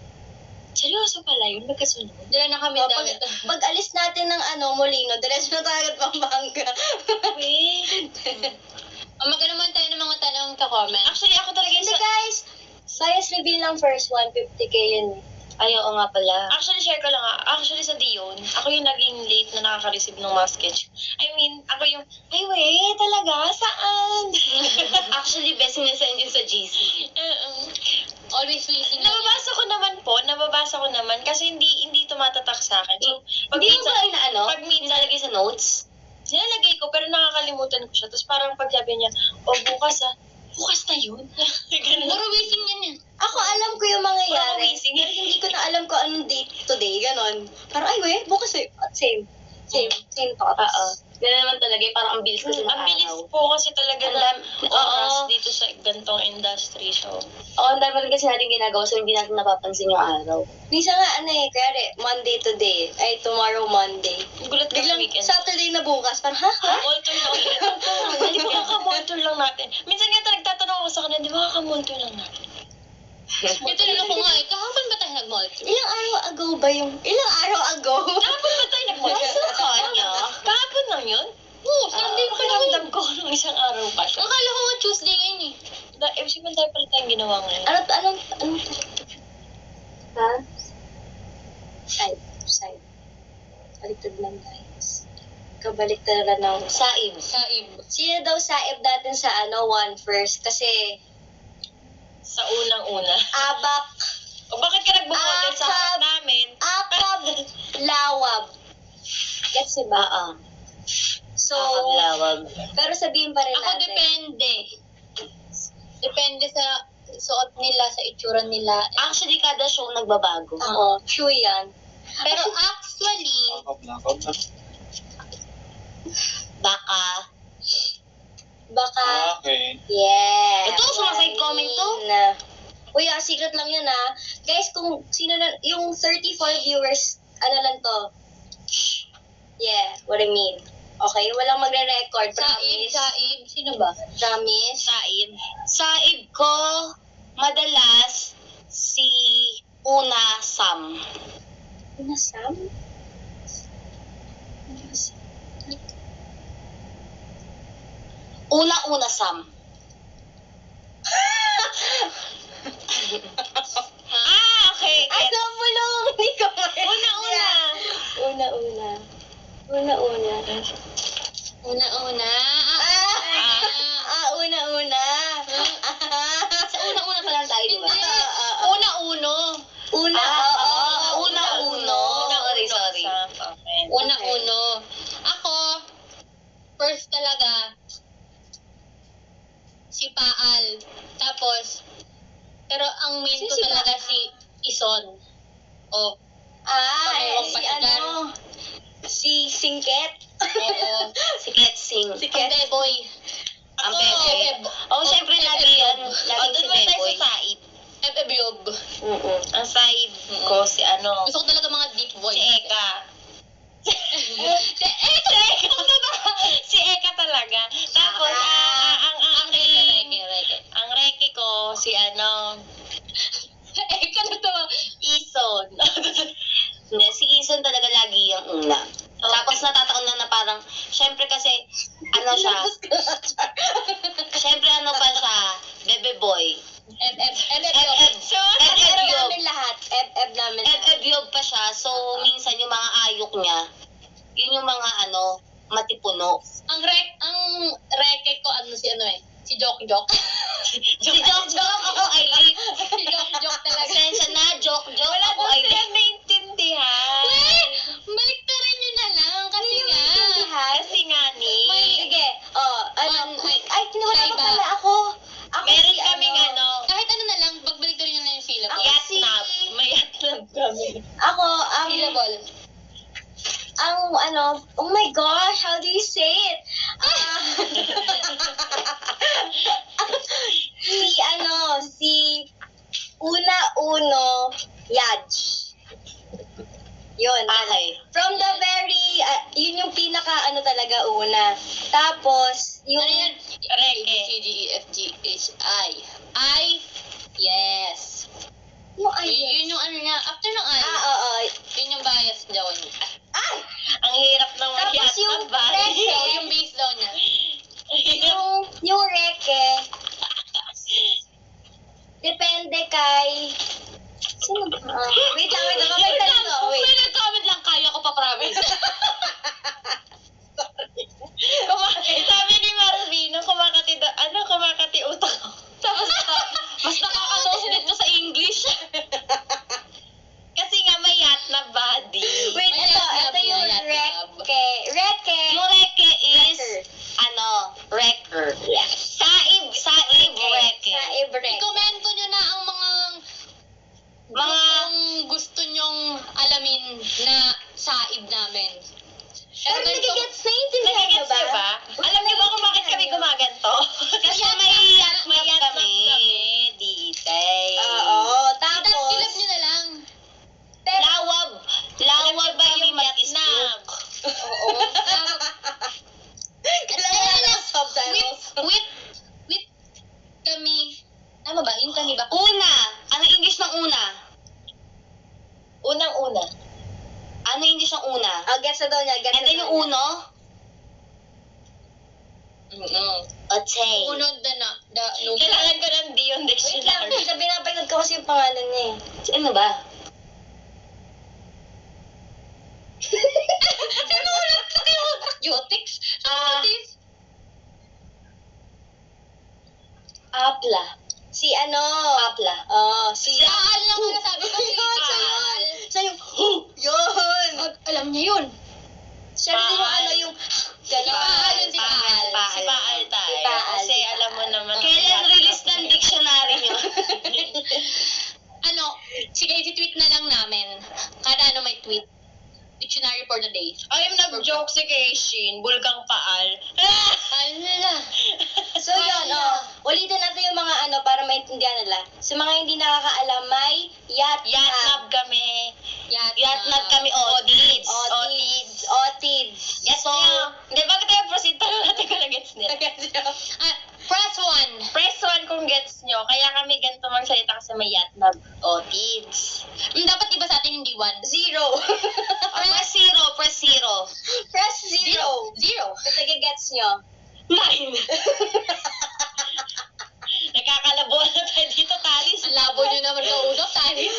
Seryoso pala yun? Magkasunod? Dala na kami Oh, pag, damit. pag alis natin ng ano, Molino, diretso na tayo agad Pampanga. Wait. O, magkano naman tayo ng mga tanong ka-comment. Actually, ako talaga yung Hindi sa... guys, bias reveal ng first one, fifty K yun eh. Ay, oo nga pala. Actually, share ko lang ah. Actually, sa Dion, ako yung naging late na nakaka-receive ng mga sketch. I mean, ako yung, ay, wait, talaga? Saan? Actually, best sinasend yun sa G C. Uh-uh. Always wishing. Nababasa ko naman po, nababasa ko naman, kasi hindi hindi tumatatak sa akin. So, pag Hindi mo minsan, ba inaano? pag minsan- Nilalagay sa notes? nilalagay ko, pero nakakalimutan ko siya. Tapos parang pag sabi niya, o bukas ah, bukas na yun? Ganun. Puro wishing yan eh. Ako alam ko yung mangyayari. Puro wishing. Pero hindi ko na alam ko anong date today, ganon. Parang, ay we, bukas eh. At Same. Same. Same thoughts. Oo. Ganun naman talaga, eh, parang ang bilis kasi ng Ang bilis araw. po kasi talaga Ang ng dam- oras oo. dito sa gantong industry. So, Oo, ang dami rin kasi natin ginagawa, so hindi natin napapansin yung araw. Minsan nga, ano eh, kaya Monday today, ay tomorrow Monday. gulat ka Biglang weekend. Saturday na bukas, parang, ha? Ha? Molto na ulit. Hindi ba kakamolto lang natin? Minsan nga talaga nagtatanong ako sa kanila, di ba kakamolto lang natin? Ito na ako nga eh. Kahapon ba tayo nag-mall? Ilang araw ago ba yung, ilang araw ago? Kahapon ba tayo nagmolto? Nasa kanya? Kahapon lang yun? Oo, Sunday pa naman. Pakiramdam ko nung isang araw pa siya. Akala ko nga Tuesday ngayon eh. Na, eh, siya tayo pala tayong ginawa ngayon. Ano, anong, anong, Ha? side, side. Baliktad lang guys. Kabaliktad lang ng, Saib. Saib. sino daw saib natin sa ano, one first? Kasi, Sa unang-una. abak, O bakit ka nagbumodel sa harap Akab. namin? akab, lawab. Gets mo ba? Oo. So, Akablawag. pero sabihin pa rin Ako natin. depende. Depende sa suot nila, sa itsura nila. Actually, kada show nagbabago. Oo, true yan. Pero actually, Nakakap na. Baka. Baka, Okay. yeah. Ito, sumaside comment to. Na. Kuya, secret lang yun ha. Guys, kung sino na, yung thirty-four viewers, ano lang to? Yeah, what I mean. Okay, walang magre-record. Saib, Promise. Saib. Sino ba? Promise. Saib. Saib ko, madalas, si Una Sam. Una Sam? Una-una Sam. ah, okay. Ay, Get. nabulong! Hindi ko ma- Una-una. Una-una. Una-una. Una-una. Ah! Ah. Ah, una-una. Sa una-una pa lang tayo, di ba? Hindi. Ah, ah, ah. Una-uno. Una, Ah, oo. ah, una-uno. Sorry, sorry. Okay. Una-uno. Ako, first talaga, si Paal. Tapos, pero ang main Sino ko si talaga Paal? si Ison. Oh, Ah, eh, Pangulong si Pasigan. ano? Si Singket. oo. Si Ketsing. Si Ang Ket. Beboy. Ang Ako, Beboy. Eb- Oh, syempre lagi yan. Eb- Lagi Eb- si doon muna tayo Beboy. sa Saib. Eb Ebyob. Mm-mm. Ang Saib ko si ano, Gusto ko talaga mga deep voice. si Eka. si Eka! Ano ba? Si Eka talaga. Tapos, Ah. ah, ah, ang, ang, Ang reke, reke, reke. ang reki ko, si ano, Eka na to. Ison. Hindi, si Ison talaga lagi yung una. Oh. Tapos natataon na na parang, syempre kasi, ano siya, syempre ano pa siya, bebe boy. Eb, eb, eb, eb, Eb, eb, eb, Pero eb, yob. namin lahat. Eb, eb namin Eb, lahat. eb, yob pa siya. So, minsan yung mga ayok niya, yun yung mga ano, matipuno. Ang rek, ang reke ko, ano si ano eh, si Jok Jok. Si Jok Jok, ako ay lip. si Jok Jok talaga. Pasensya na, Jok Jok, Wala ako daw ay silang lip. naintindihan. Weh, balik na rin nyo na lang. Kasi nga, Kasi nga ni, May, sige. Oh, ano, One, quick. Ay, wala Shaiba. pa pala ako. Ako meron si kaming ano, kahit ano na lang, pagbalik na rin nyo na yung syllable. Ako si... yatnap. May yatnap kami. Ako, ang... Syllable. ang ano, oh my gosh, how do you say it? Ah, si ano, si Una-Uno Yaj. Yun. Okay. From the very, ah, yun yung pinaka ano talaga una. Tapos, yung... Ano yan? Reke. A, B, C, D, E, F, G, H, I. I, yes. Yung ay, Yun, yun yung ano niya, after ng I, Ah, oo. yun yung bias daw niya. Ay! Ang hirap ng Tapos yatnap yung ba? reke. So, yung base daw niya. Yung, yung reke, depende kay... Sino ba? Ah, wait lang, wait lang. Wait lang. Wait. May nag-comment lang, kaya ko pa promise. Kuma- sabi ni Marvino, kumakati da, ano, kumakati utak ko. Tapos, mas nakakatos dito sa English. Kasi nga may yatnap body. Wait, May ito, yatlab, ito yung may yatlab. reke. Reke. Yung reke is, Reker. ano, wrecker. Saib, saib, reke. Sa Ibrek. I-komento nyo na ang mga Mga, kung gusto nyong alamin na saib namin. Pero nagigets, naiintindihan nyo Nagigets ba? niyo ba? Alam niyo ba kung bakit kami gumaganto? kasi may yatnap May yatnap kami. kami, ditay. Oo, Tapos, tapos... silap nyo na lang. Pero, Lawab. Lawab ba kami yung mag-islok. Oo. kailangan ng subtitles. With, with, with kami, tama ba? Yung kami ba? Una. Ano English ng una? Unang-una. Ano English ng una? Oh, gets na daw niya, gets And na then daw yung niya. uno? Mm-mm. Otay. Unod na na, the, no. Kailangan ko ng Dion Wait lang, Dictionary. sabi napagod ko kasi yung pangalan niya eh. Ano ba? Sino ulit sa kayo? Yotics? Ah. Yotics? Apla. Si ano? Apla. Oh, si... Si Aal lang ang nasabi ko. Si Yun, siya Aal. yun. Siya yung... Yun! Mag- Alam niya yun. Siya rin yung Paal. ano yung... Si Paal yun, si Paal. Si Paal tayo. Si Paal, Kasi si alam mo Paal. naman. Kailan release ng dictionary nyo? Ano, sige, i-tweet na lang namin. Kada ano may tweet. Dictionary for the day. Ay, nag-joke si Keishin. Bulkang Paal. Ala. So yun, oh. Ulitin natin yung mga ano, para maintindihan nila. Sa mga hindi nakakaalam, may yat Yatnab kami. Yat Yatnab kami, otids. Otids. Otids. Gets So, nyo? Hindi, bakit tayo proceed? Tanong natin kung na-gets nila. Ah, press one. Press one kung gets nyo. Kaya kami ganito magsalita kasi may yatnab. Otids. Mm, dapat iba sa atin, hindi one. Zero. Oh, press zero, press zero. Press zero. Zero. Kung nagigets nyo. Nine. Nakakalabuan na tayo dito, Talis. Ang labo nyo naman kausap, Talis.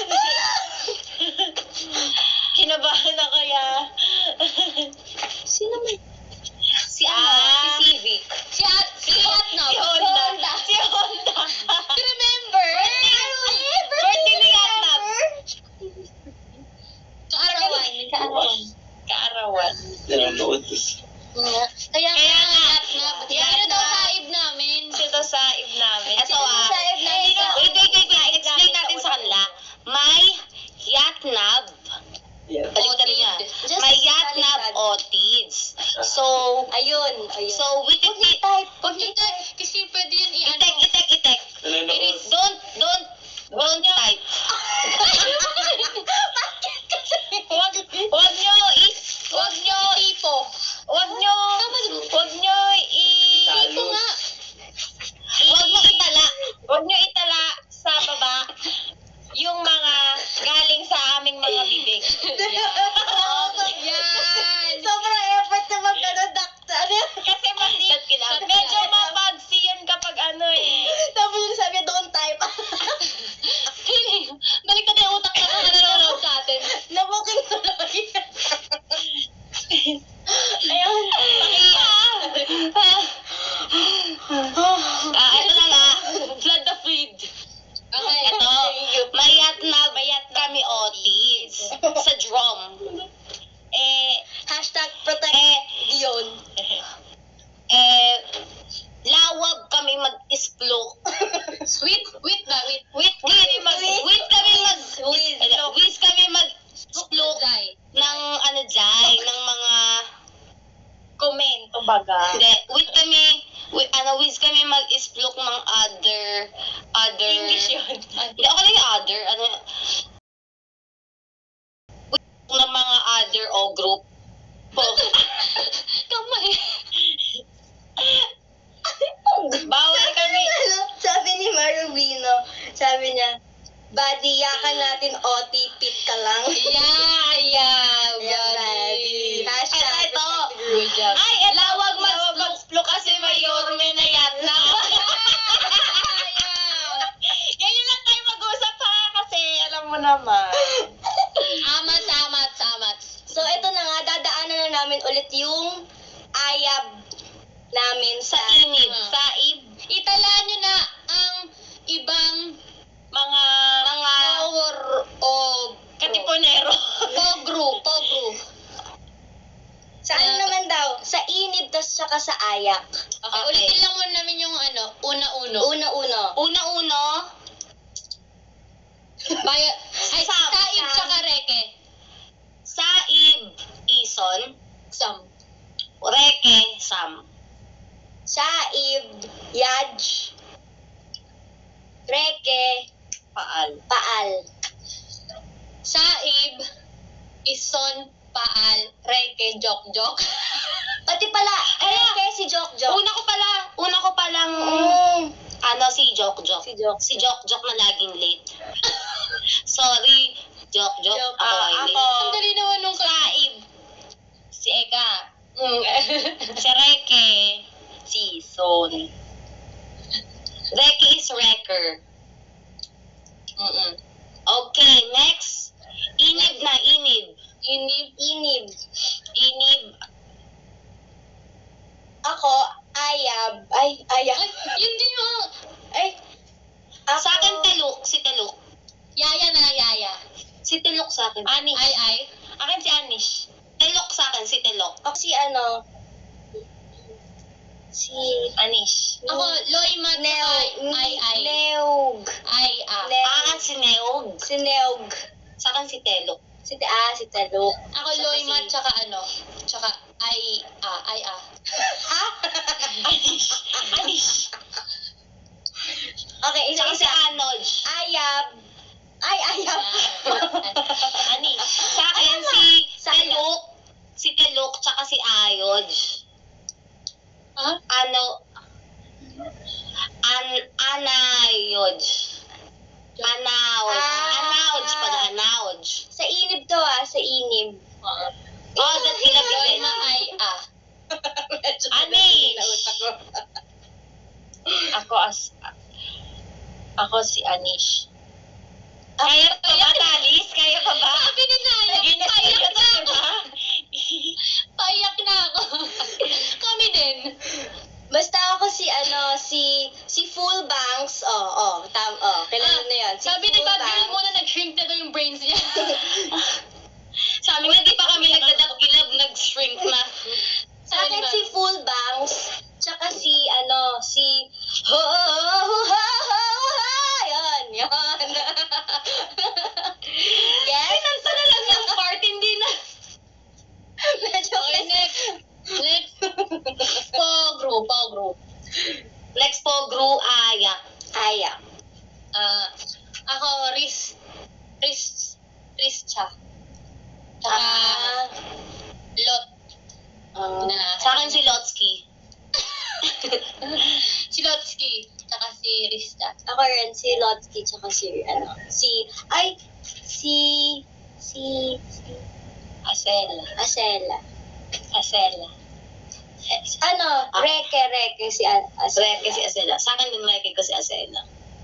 Kinabahan na kaya. Sino man? Si ano? Si Civic. Si At, si Yatnab. Si Honda. Si Honda. Remember? Birthday ni Yatnab. Kaarawan. Kaarawan. Kaarawan. Nanonood. Kaya, kaya Kaya nga, nga. Yatnab. Yan yung daw saib namin. Ito sa ib namin. Ito Sino ah. sa ib namin? Wait, wait, wait, wait. Explain natin sa kanila. May Yatnab. Baliktarin niya. Just May Yatnab baliktad. otids. So, Ayun. Ayun. so with it, it, Pag ito, kasi pwede yun i-ano. itek, itek, itek. Nanonood. It is, don't, don't, don't type. Wag, wag nyo is, wag nyo, Tipo. wag nyo, wag nyo i, Tipo nga. wag nyo itala, wag nyo itala sa baba yung mga galing sa aming mga bibig. Yan. Sobrang effort na magkano-dakta. Kasi masi, medyo mapagsi yun kapag ano eh. Tapos yung sabi, don't type. Balik na yung utak na mga nanonood sa atin. Nabuking tuloy. Ayun. Ah, ito na nga. Flood the feed. Okay. Ito, may yatnab, kami otids sa drum. Eh, Hashtag protect eh, Dion. eh, lawag kami mag-isplok. Sweet, wait ba? Wait. Wait, kami mag, wait kami mag, Whiz. wait kami mag-isplok Zay. ng ano dyan, ng mga komento baga. Hindi, wait kami, wait, ano, whiz kami mag-isplok ng other, other, English yun. Hindi, ako lang yung other, ano, wait, ng mga other o group. Po. Kamay. Bawal kami. Sabi ni Marubino, sabi niya, buddy, yakan natin O T, pit ka lang. Yeah, yeah, Yeah, buddy. buddy. Hashtag Ay, ito. protect the group. Good job. Ay, eto, lawag mag-splok kasi may yorme na yata. Ganyan lang tayo mag-usap ha, kasi alam mo naman. Amats, amats, amats. So, ito na nga, dadaanan na namin ulit yung ayab namin sa... Sa inib, Ah. sa ib, Itala nyo na ang ibang mga, mga, power o katipunero. pogru, pogru. Sa ano naman daw? Sa inib, tas saka sa ayak. Okay, Okay. ulitin lang muna namin yung ano, una-uno. Una-uno. Una-uno, Baya, ay, Sam, saib Sam. tsaka reke. saib, ison, Sam. reke, sam. Saib, yaj, reke, Paal. paal. Saib, ison, paal, reke, jok, jok. Pati pala, reke si Jok Jok. Una ko pala, una ko palang, Mm. ano, si Jok Jok. Si Jok. Si Jok Jok na laging late. Sorry, Jok Jok. Jok. Ako Ah, ay ako. late. Ang dali naman nung Saib, si Eka. Mm. Si Reke, si Son. Reke is wrecker. Mm-mm. Okay, next. Inib na, inib. Inib. Inib. Inib. Ako, ayab. Ay, ayab. Ay, yun din yung Ay. Ako, Sa akin, Teluk. Si Teluk. yaya na yaya. Si Teluk sa akin. Anish. Ay, ay. Akin si Anish. Teluk sa akin, si Teluk. Ako si ano, si Anish. Ako, loimat Neo, tsaka ay, ay. Neog. Ay, ah. Ne- Ah, si Neog. Si Neog. Sa akin, si Teluk. Si ah, si Talok. Ako, Tsaka loimat si- tsaka ano, tsaka ay, ah, ay, ah. Ha? Anish. Anish. Okay, Ayab. Ay, Ayab. Ani? Sa akin si Sa Kaluk, si Kaluk, tsaka si Ayod. Ha? Ano? An Anayod. Anawd. Ah. Anawd pala, Anawd. Sa inib to ah, sa inib. Oh, that's kinabigay. Na ay ah. Ani? Ako as... Ako si Anish. Kaya pa ba, Talis? Kaya pa ba? Sabi ni Naya, payak na ako. Payak na ako. Kami din. Basta ako si ano, si si Full Banks. Oh, oh, tam, oh, kilala na yun. Si Sabi ni Full Bad Girl Banks. muna nag-shrink na daw yung brains niya. Sa amin, hindi pa kami nagdadakilab, nag-shrink na. Sa akin si Full Banks, tsaka si ano, si ho ho ho ho ho yan, yan. Yes? Pinanta na lang yung part, hindi na. Medyo Okay, next. Next. Pogro, pogro. Next po, Gru Ayak. Aya. Ah, ako, Riz. Riz. Riz siya. Tsaka, Ah, Lot. ah. Na, Sa akin si Lotsky. si Lotsky. Tsaka si Rista. Ako rin, si Lotsky, tsaka si, ano, si, ay, si, si, si, Asela. Asela. Asela. Ano, Ah. Reke, Reke, si A- Asela. Reke si Asela. Sa akin din Reke ko si Asela.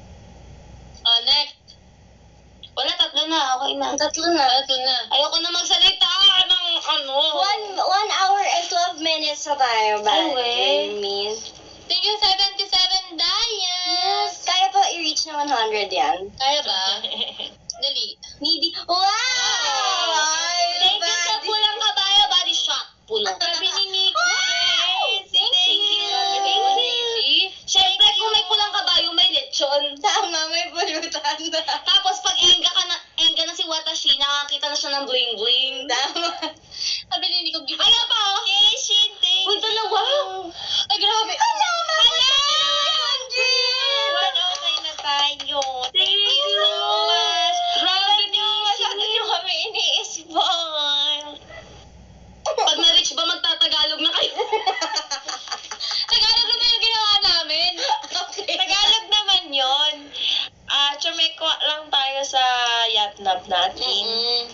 Oh, next. Wala, tatlo na. Okay na. Tatlo na. Tatlo na. Ayoko na magsalita ng ano. One, one hour and twelve minutes na tayo ba? Ay, weh. Min. Thank you, seventy-seven Dias. Yes. Kaya pa i-reach na one hundred yan. Kaya ba? Dali. Maybe. Wow! Ay, Thank you sa buddy. Pulang Kabayo Body Shop. Pulo. Sabi ni Nico. Wow! Thank you. Thank you. Siyempre, kung may pulang kabayo, may lechon. Tama, may pulutan na. Tapos pag enga ka na, enga na si Watashi, nakakita na siya ng bling-bling. Tama. Sabi ni Nico, give Ano pa? Keshi, thank Uy, dalawa. Ay, grabe. Hala! one hundred! one oh nine na tayo. Thank you so much. Grabe niyo. Masyado nyo kami ini-spoil. Pag na-reach ba, magtatagalog na kayo. Tagalog naman yung ginawa namin. Tagalog naman yon. Ah, chumekwa lang tayo sa yatnap natin.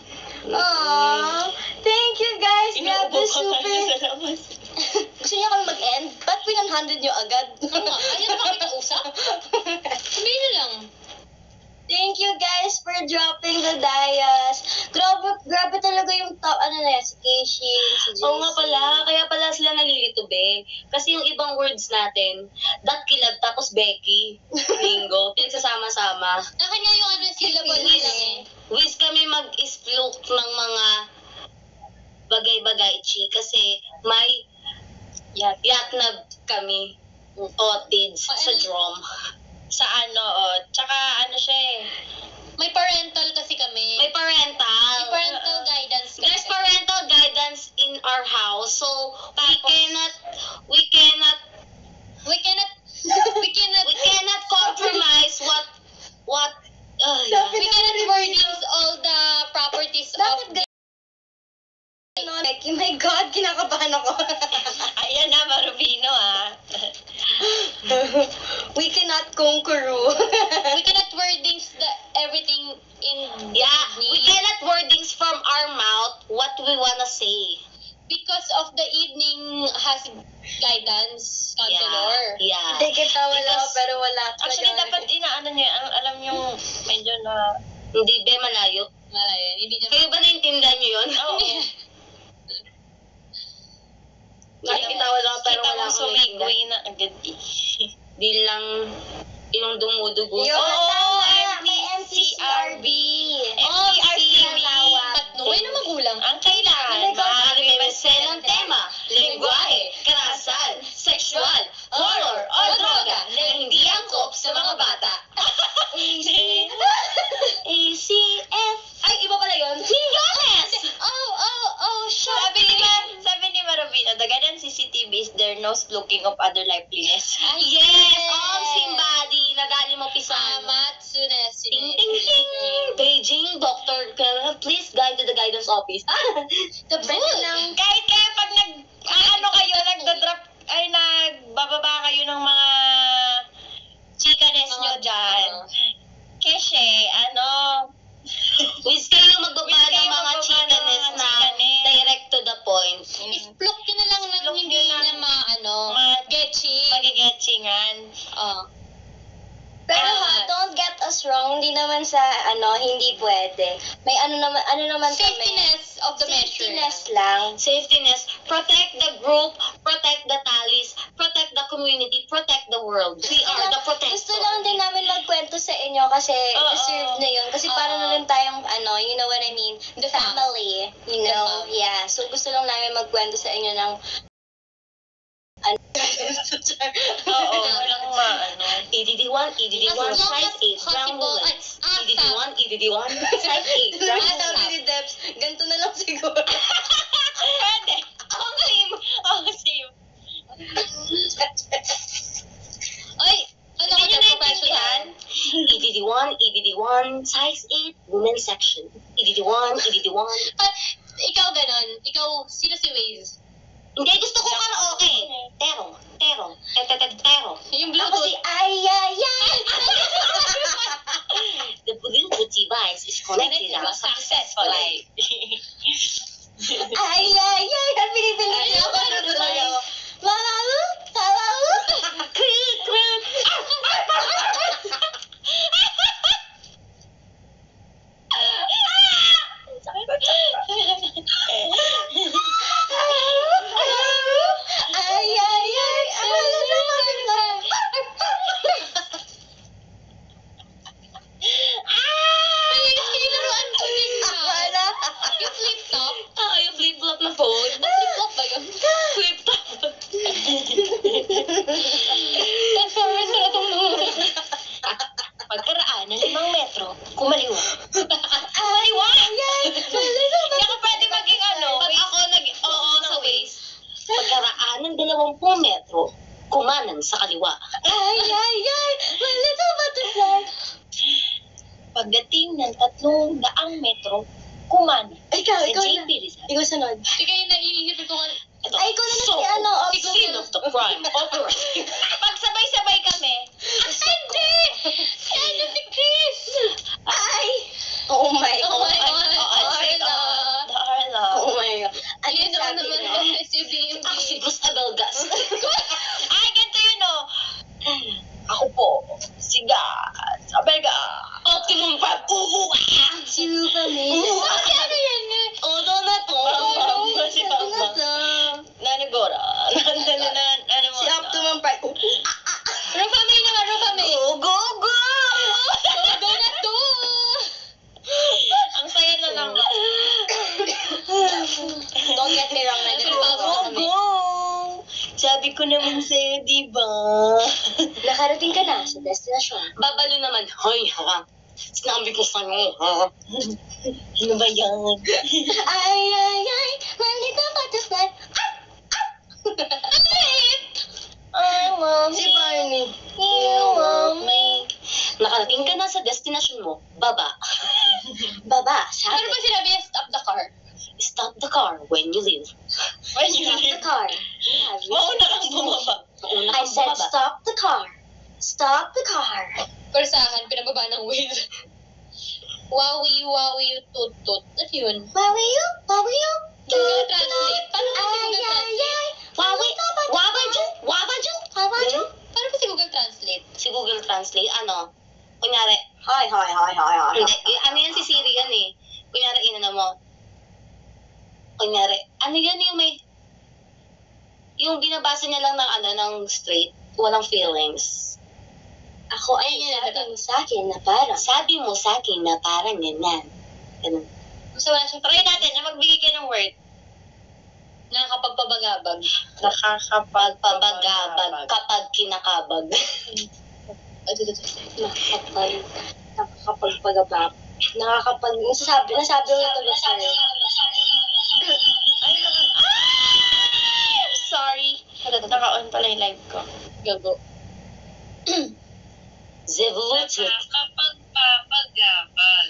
Aww. Thank you guys. Grabe, Inuubo ka super. tayo sa labas. Gusto niya kami mag-end? Ba't one hundred nyo agad? Ano nga? Ayaw na kami kausap? Sabihin niyo lang. Thank you guys for dropping the Dias. Grabe, grabe talaga yung top, ano na yan, si Keshi, si J C. Oo nga pala, kaya pala sila nalilito, be. Kasi yung ibang words natin, that kilab tapos Becky, Bingo, pinagsasama-sama. Akin nga yung ano, syllable Wiz, lang eh. wiz kami mag-isplok ng mga bagay-bagay, chi, kasi may Yat. yatnab kami, otids, sa drum. Sa ano, oh. Tsaka ano siya eh. May parental kasi kami. May parental. May parental guidance kasi. There's parental guidance in our house, so we cannot, we cannot, We cannot, we cannot, we cannot compromise what, what, uh, Sabi we cannot wordings all the properties Bakit of the... Ano, Becky, my God, kinakabahan ako. Ayan na, Marubino ah. We cannot conquer. We cannot wordings the everything in yeah, we cannot wordings from our mouth what we wanna say. because of the evening has guidance counselor. Yeah, yeah. Hindi kita wala, Because- pero wala. Actually, dapat inaano nyo, ang alam nyo, medyo na... Hindi, be, malayo. Malayo, hindi niya. Kayo ba naintindihan nyo yun? Oo. Nakikitawa lang pero Kita wala mo akong sumigway naintindihan. na agad eh. Di lang yung dumudugo. Yung Oo, tama, may M T C R B. Oh, M T C R B. Tatlo kayo na magulang. Ang kailangan, Oh my God. Maaari may maselang tema, lingwahe, karahasan, sexual, horror, o droga na hindi angkop sa mga bata. A C F. Ay, iba pala yun. Yes! Oh, oh, oh, shut Sabi ni, sabi ni Marubino, the guidance C C T V is their nose looking of other liveliness. Ay, Yes! Om Simbadi, nagali mo pisan. Amatsune, Ting paging doctor, ka- please guide to the guidance office. The Pwede lang. Kahit kayo pag nag, ah, ano kayo, nagda-drop, ay nagbababa kayo ng mga chikanes nyo dyan. Kasi, ano, Whiz kayo magbaba Whiz kayo ng mga magbaba ng chikanes mga na chikanes. direct to the point. I-flock nyo na lang ng Flock hindi nyo na- na ma, ano, ma- getchy. magigetsingan. Oh. Pero Ah. ha, don't get us wrong, hindi naman sa, ano, hindi pwede. May ano naman, ano naman Safetyness of the measure. Safetyness lang. Safetyness, protect the group, protect the tallies, protect the community, protect the world. We are the protector. Gusto lang din namin magkwento sa inyo kasi Oo. deserve na yun. Kasi para na Oo. rin tayong, ano, you know what I mean? The fam. family. You The know? fam. Yeah. So gusto lang namin magkwento sa inyo ng ano. Oo, walang maano. E D D one, E D D one, As long size as eight, ground possible, bullets. ay, E D D one, E D D one, size eight, Ano ground sabi bullets. ni Debs? Ganito na lang siguro. Pwede. Ako same. Ako same. Ay, ano Hindi ko nyo na professional? naintindihan? E D D one, E D D one, size eight, women's section. E D D one, E D D one. Ah, ikaw ganon. Ikaw, sino si Waze? Hindi, gusto ko karaoke. Tero, tero, tetetet, tero. Yung Ako si Bluetooth. Ay, ay, ay. The Bluetooth device is connected now successfully. Ay, ay, ay. Ang pinipili ako. Ano tuloy ako? Malalu, malalu. Creak, creak. Ay, ay, ay. Ano na naman? Kailaruan ko din na. Wala. Yung flip top. Ah, yung flip-flop na phone. Flip top ba yun? Flip-top. Transformers na itong mga. Pagkaraan ng limang metro, kumaliwa. Ay, ay, ay. Hindi ako pwede maging ano. Pag ako nag, oo, sa waist. Pagkaraan ng dalawampung metro, kumanan sa kaliwa. Ay, ay, ay. My little butterfly. Pagdating ng tatlong daang metro, kuman. Ikaw, Si ikaw J na. P Rizal. Ikaw sunod. Ikaw yung naiisip ko. Ito. Ay, ikaw na na So, si ano, of scene of the crime operating. Pag sabay-sabay kami, Hindi! Si ano si Chris? Ay! Oh my Oh God. my God. Arla. Arla. Oh my God. Ano Ayun naman sabi naman niyo? si B M B. Ako si Gus Abelgas. Ay, ganito yun oh. Ako po, si Gas, Abelga. Optimum Prep. Uhu. Superman. Kasi ano yan eh? Odo na to. Bamba, si Ano Bamba. to? Nanagora. Nanananan, ano mo? Si Optimum Prime. Rufame naman, Rufame. Go, go, go! Go na to! Ang saya na lang. Don't get me wrong, nag-go, Go, go. Sabi ko naman sa'yo, di ba? Nakarating ka na sa destinasyon. Babalo naman. Hoy, ha? Sinabi ko sa'yo, ha? Ano ba yan? Ay, ay, ay, my little butterfly. I want Si Barney. you want me. Nakarating ka na sa destination mo. Baba. Baba, Ano sabi. ba sinabi niya? Stop the car. Stop the car when you leave. When you Stop the leave. car. Have you Mauna seen kang bumaba. Una I kang said bumaba. stop the car. Stop the car. Persahan, pinababa ng Waze. Wowie, wowie, tut, tut. Ano yun? Wawi you? Wawi you? Google Translate? Paano ba si Ay, Google ay, Translate? ay. Wawi, wabaju, wabaju. Wabaju? Paano ba si Google Translate? Si Google Translate, ano? Kunyari, Hi, hi, hi, hi, hi. hindi, y- ano yan si Siri yan eh. Kunyari, inano mo. Kunyari, ano yan yung may, yung binabasa niya lang ng ano, ng straight, walang feelings. Ako ay sabi mo sa akin na parang. Sabi mo sa akin na parang ganyan. Ganun. Basta wala siyang Try natin na magbigay ka ng word. nakakapagpabagabag. Pagpabagabag kapag kinakabag. Ito, ito, ito. Nakakapag, nakakapagpagabab. Nakakapag, nasasabi, nasabi ko ito ba sa'yo? Ay, naka... Ay! I'm sorry. Naka-on pala yung live ko. Gago. Zevulut. Nakakapagpapagabag.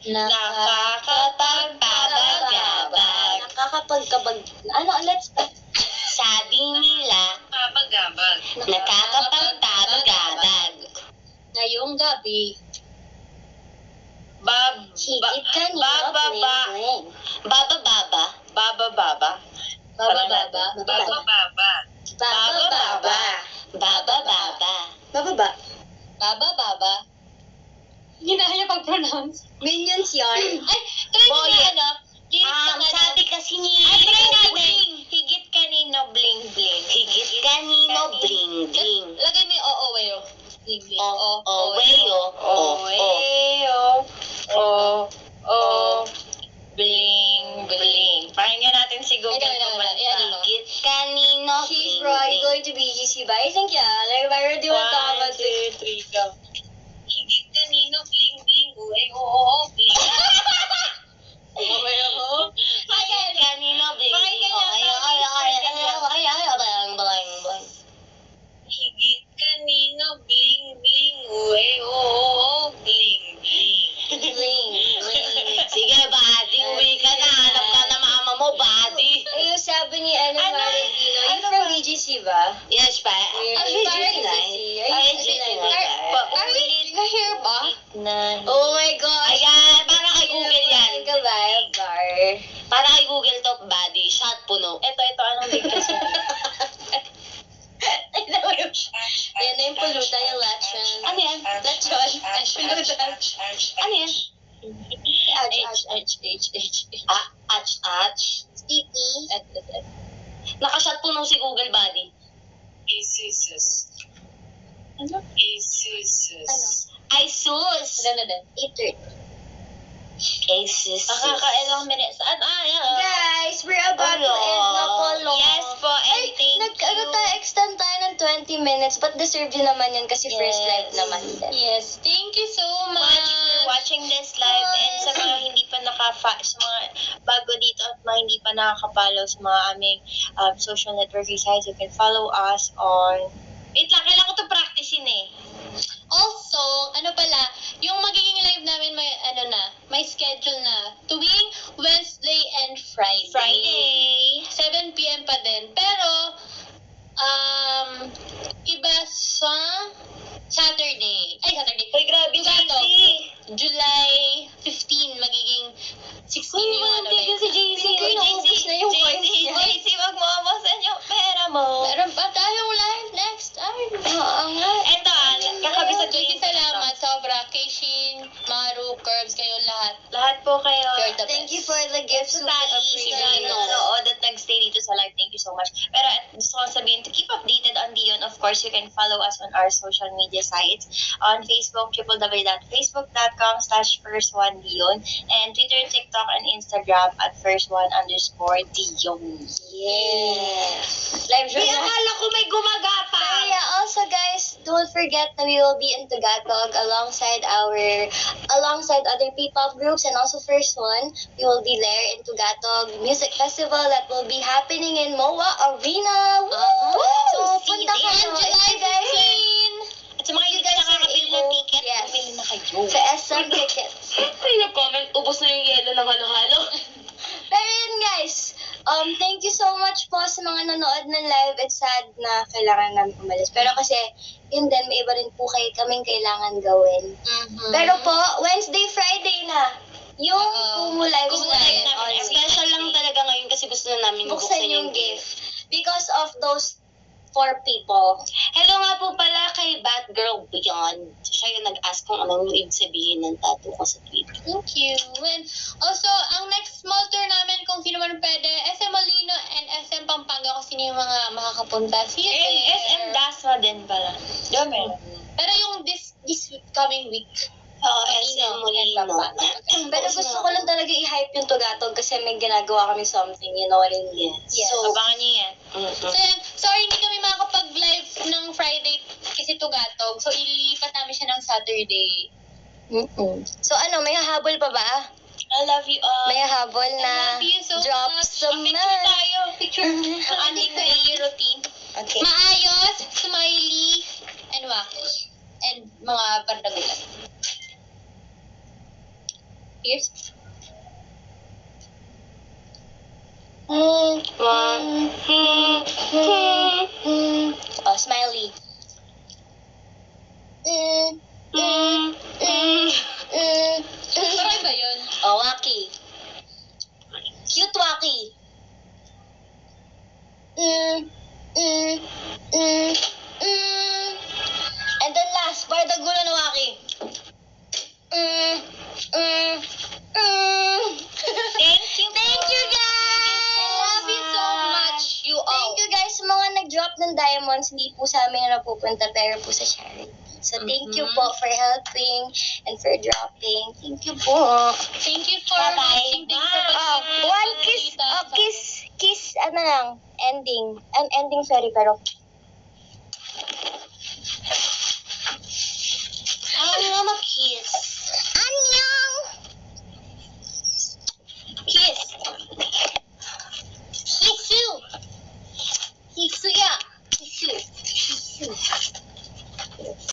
Nakakapagpapagabag. Nakakapagkabag... Ano, let's... Sabi nila, Papagabag. nakakapagpapagabag. Ngayong gabi. Bab... Higit kanina, Baba ba... bling, bling. Baba baba. Baba baba. Baba, baba. Baba baba. Baba, baba. Baba baba. Bababa. Baba, baba. Hindi na kaya pag-pronounce. Minions yarn. Ay, try mo Boy, na ano. Lyrics Um, ng ano. sabi kasi ni... Ay, try natin. Higit kanino bling bling. Higit kanino bling bling. Lagay mo yung oo, wayo. English. O, Oo, o, wayo. O, Oh, o. oh, oh, oh, bling, bling. Pakinggan natin si Google Ito, ito, ito. kumanta. Yan, ito. Higit kanino She's bling probably bling. going to be G C ba? I think yeah. Like, Myra, do you want to talk One, about this? two, three, go. Higit kanino bling bling. Uy, oo, oo, bling. Okay ako. Higit kanino bling Pakinggan bling. niyo, O, ay, ay, ay, ay, ay, ay, ay, ay, blang, blang, blang. Higit kanino bling bling. Uy, oo, oo, bling, bling. Bling, bling. Sige, buddy, uwi ka na. Hanap ka na mama mo, buddy. Ay, yung sabi ni ano, Ano? Marivino, you Ano from ba? B G C ba? Yes, pa. Ay, Ay, parang G C nine. G C. Ay, Ay, G C G C nine. nine. Are we na-hear ba? Na, Oh my gosh. Ayan, para kay Google yan. Ka ba? Bar. Para kay Google to, buddy. Shot puno. Ito, ito, anong bigkas mo? Ay, naku yung... Ayan na yung pulutan, yung lechon. Ano yan? Lechon. Pulutan. Ano yan? Ach, H, ach, H, H, H, H. Ah, ach, ach. Sticky. At, at, at. Nakashot puno si Google, buddy. Asus. Ano? Asus. Ano? Ay, sus. Ano na din? Eater. Ay, sus. Nakakailang minutes. At ayaw. Guys, we're about to end na po, Lo. Yes po, and Ay, thank nag, you. ano tayo, extend tayo ng twenty minutes, but deserve yun naman yun kasi first Yes. live naman din. Yes, thank you so much much. for watching this live and sa mga hindi pa naka sa mga bago dito at mga hindi pa nakaka-follow sa mga aming um, social networking sites, you can follow us on wait lang, kailangan ko to practicein eh. Also, ano pala, yung magiging live namin may ano na, may schedule na tuwing Wednesday and Friday. Friday. seven p.m. pa din. Pero, um, iba sa Saturday. Ay, Saturday. Uy, grabe, Tugato. J C. July fifteenth, magiging sixteen yung ano live. si J C. Uy, naubos na yung J C, coins niya. J C, wag mo awasan yung pera mo. Meron pa tayong live next time. Oo nga. Eto ah, kakabisa J C, salamat. Sobra. Kishin, Maru, Curbs, kayo lahat. Lahat po kayo. You're the Thank you best. for the gifts. Si Super Tali, si appreciate Rino, it. oo, that nag-stay dito sa live. Thank you so much. Pero at gusto ko sabihin, to keep updated on Dion, of course, you can follow us on our social media sites. On Facebook, w w w dot facebook dot com slash first one Dion. And Twitter, TikTok, and Instagram at first one underscore Dion. Yes. Live May journal. akala ko may gumagapang. So yeah, also guys, don't forget that we will be in Tagatog alongside our, alongside other P-pop groups and also First One. We will be there in Tagatog Music Festival that will be happening in M O A Arena. Woo! Uh-huh. So See punta you kayo. July If you guys fifteenth. At sa mga hindi You guys are nakakabili ng able- ticket, yes. bumili na kayo. sa S M Tickets. Ay, nag-comment, ubos na yung yelo ng halo-halo. Pero yun guys, um, thank you so much po sa mga nanood ng live. It's sad na kailangan namin umalis. Pero kasi, yun din, may iba rin po kayo kaming kailangan gawin. Mhm. Pero po, Wednesday, Friday na. Yung Oo. Kumu Live Kumu na Live yun. namin on every Special lang talaga ngayon kasi gusto na namin buksan yung gift. Because of those four people. Hello nga po pala kay Batgirl Beyond. Siya yung nag-ask kung anong ibig sabihin ng tattoo ko sa Twitter. Thank you. And also, ang next small tour namin, kung sino man pwede, S M Molino and S M Pampanga, kung sino yung mga makakapunta. See you And there. S M Dasma din pala. Di ba meron? Pero yung this this coming week, Oo, S M Molino and Molino. Pampanga. Pero gusto ko lang talaga i-hype yung Tugatog kasi may ginagawa kami something, you know what I mean? Yes. So, Abangan niyo yan. Mm-mm. So, yan. Sorry, hindi kami makakapag-live ng Friday kasi Tugatog. So, ililipat namin siya ng Saturday. so ano, may hahabol pa ba? I love you all. May hahabol na love you so drop much. some Picture na. tayo. Picture. Ang ating daily routine. Okay. Maayos, smiley, and wacky. And and mga bardagulan. Here's Mm, One. mm, mm, mm. Oh, smiley. Mm, mm, mm, mm, Parang ba yun? Oh, wacky. Cute wacky. Mm, mm, mm, mm. And then last, bardagulan wacky. Mm, mm, mm. Thank you. Thank you, guys! I love you so much, you all. Thank you, guys, sa mga nag-drop ng diamonds. Hindi po sa amin napupunta, pero po sa charity. So, thank you Mhm. po for helping and for dropping. Thank you po. Thank you for Bye-bye. watching. Thanks sa Oh, pag- one kiss, oh, kiss, kiss, ano lang, ending. An ending, sorry, pero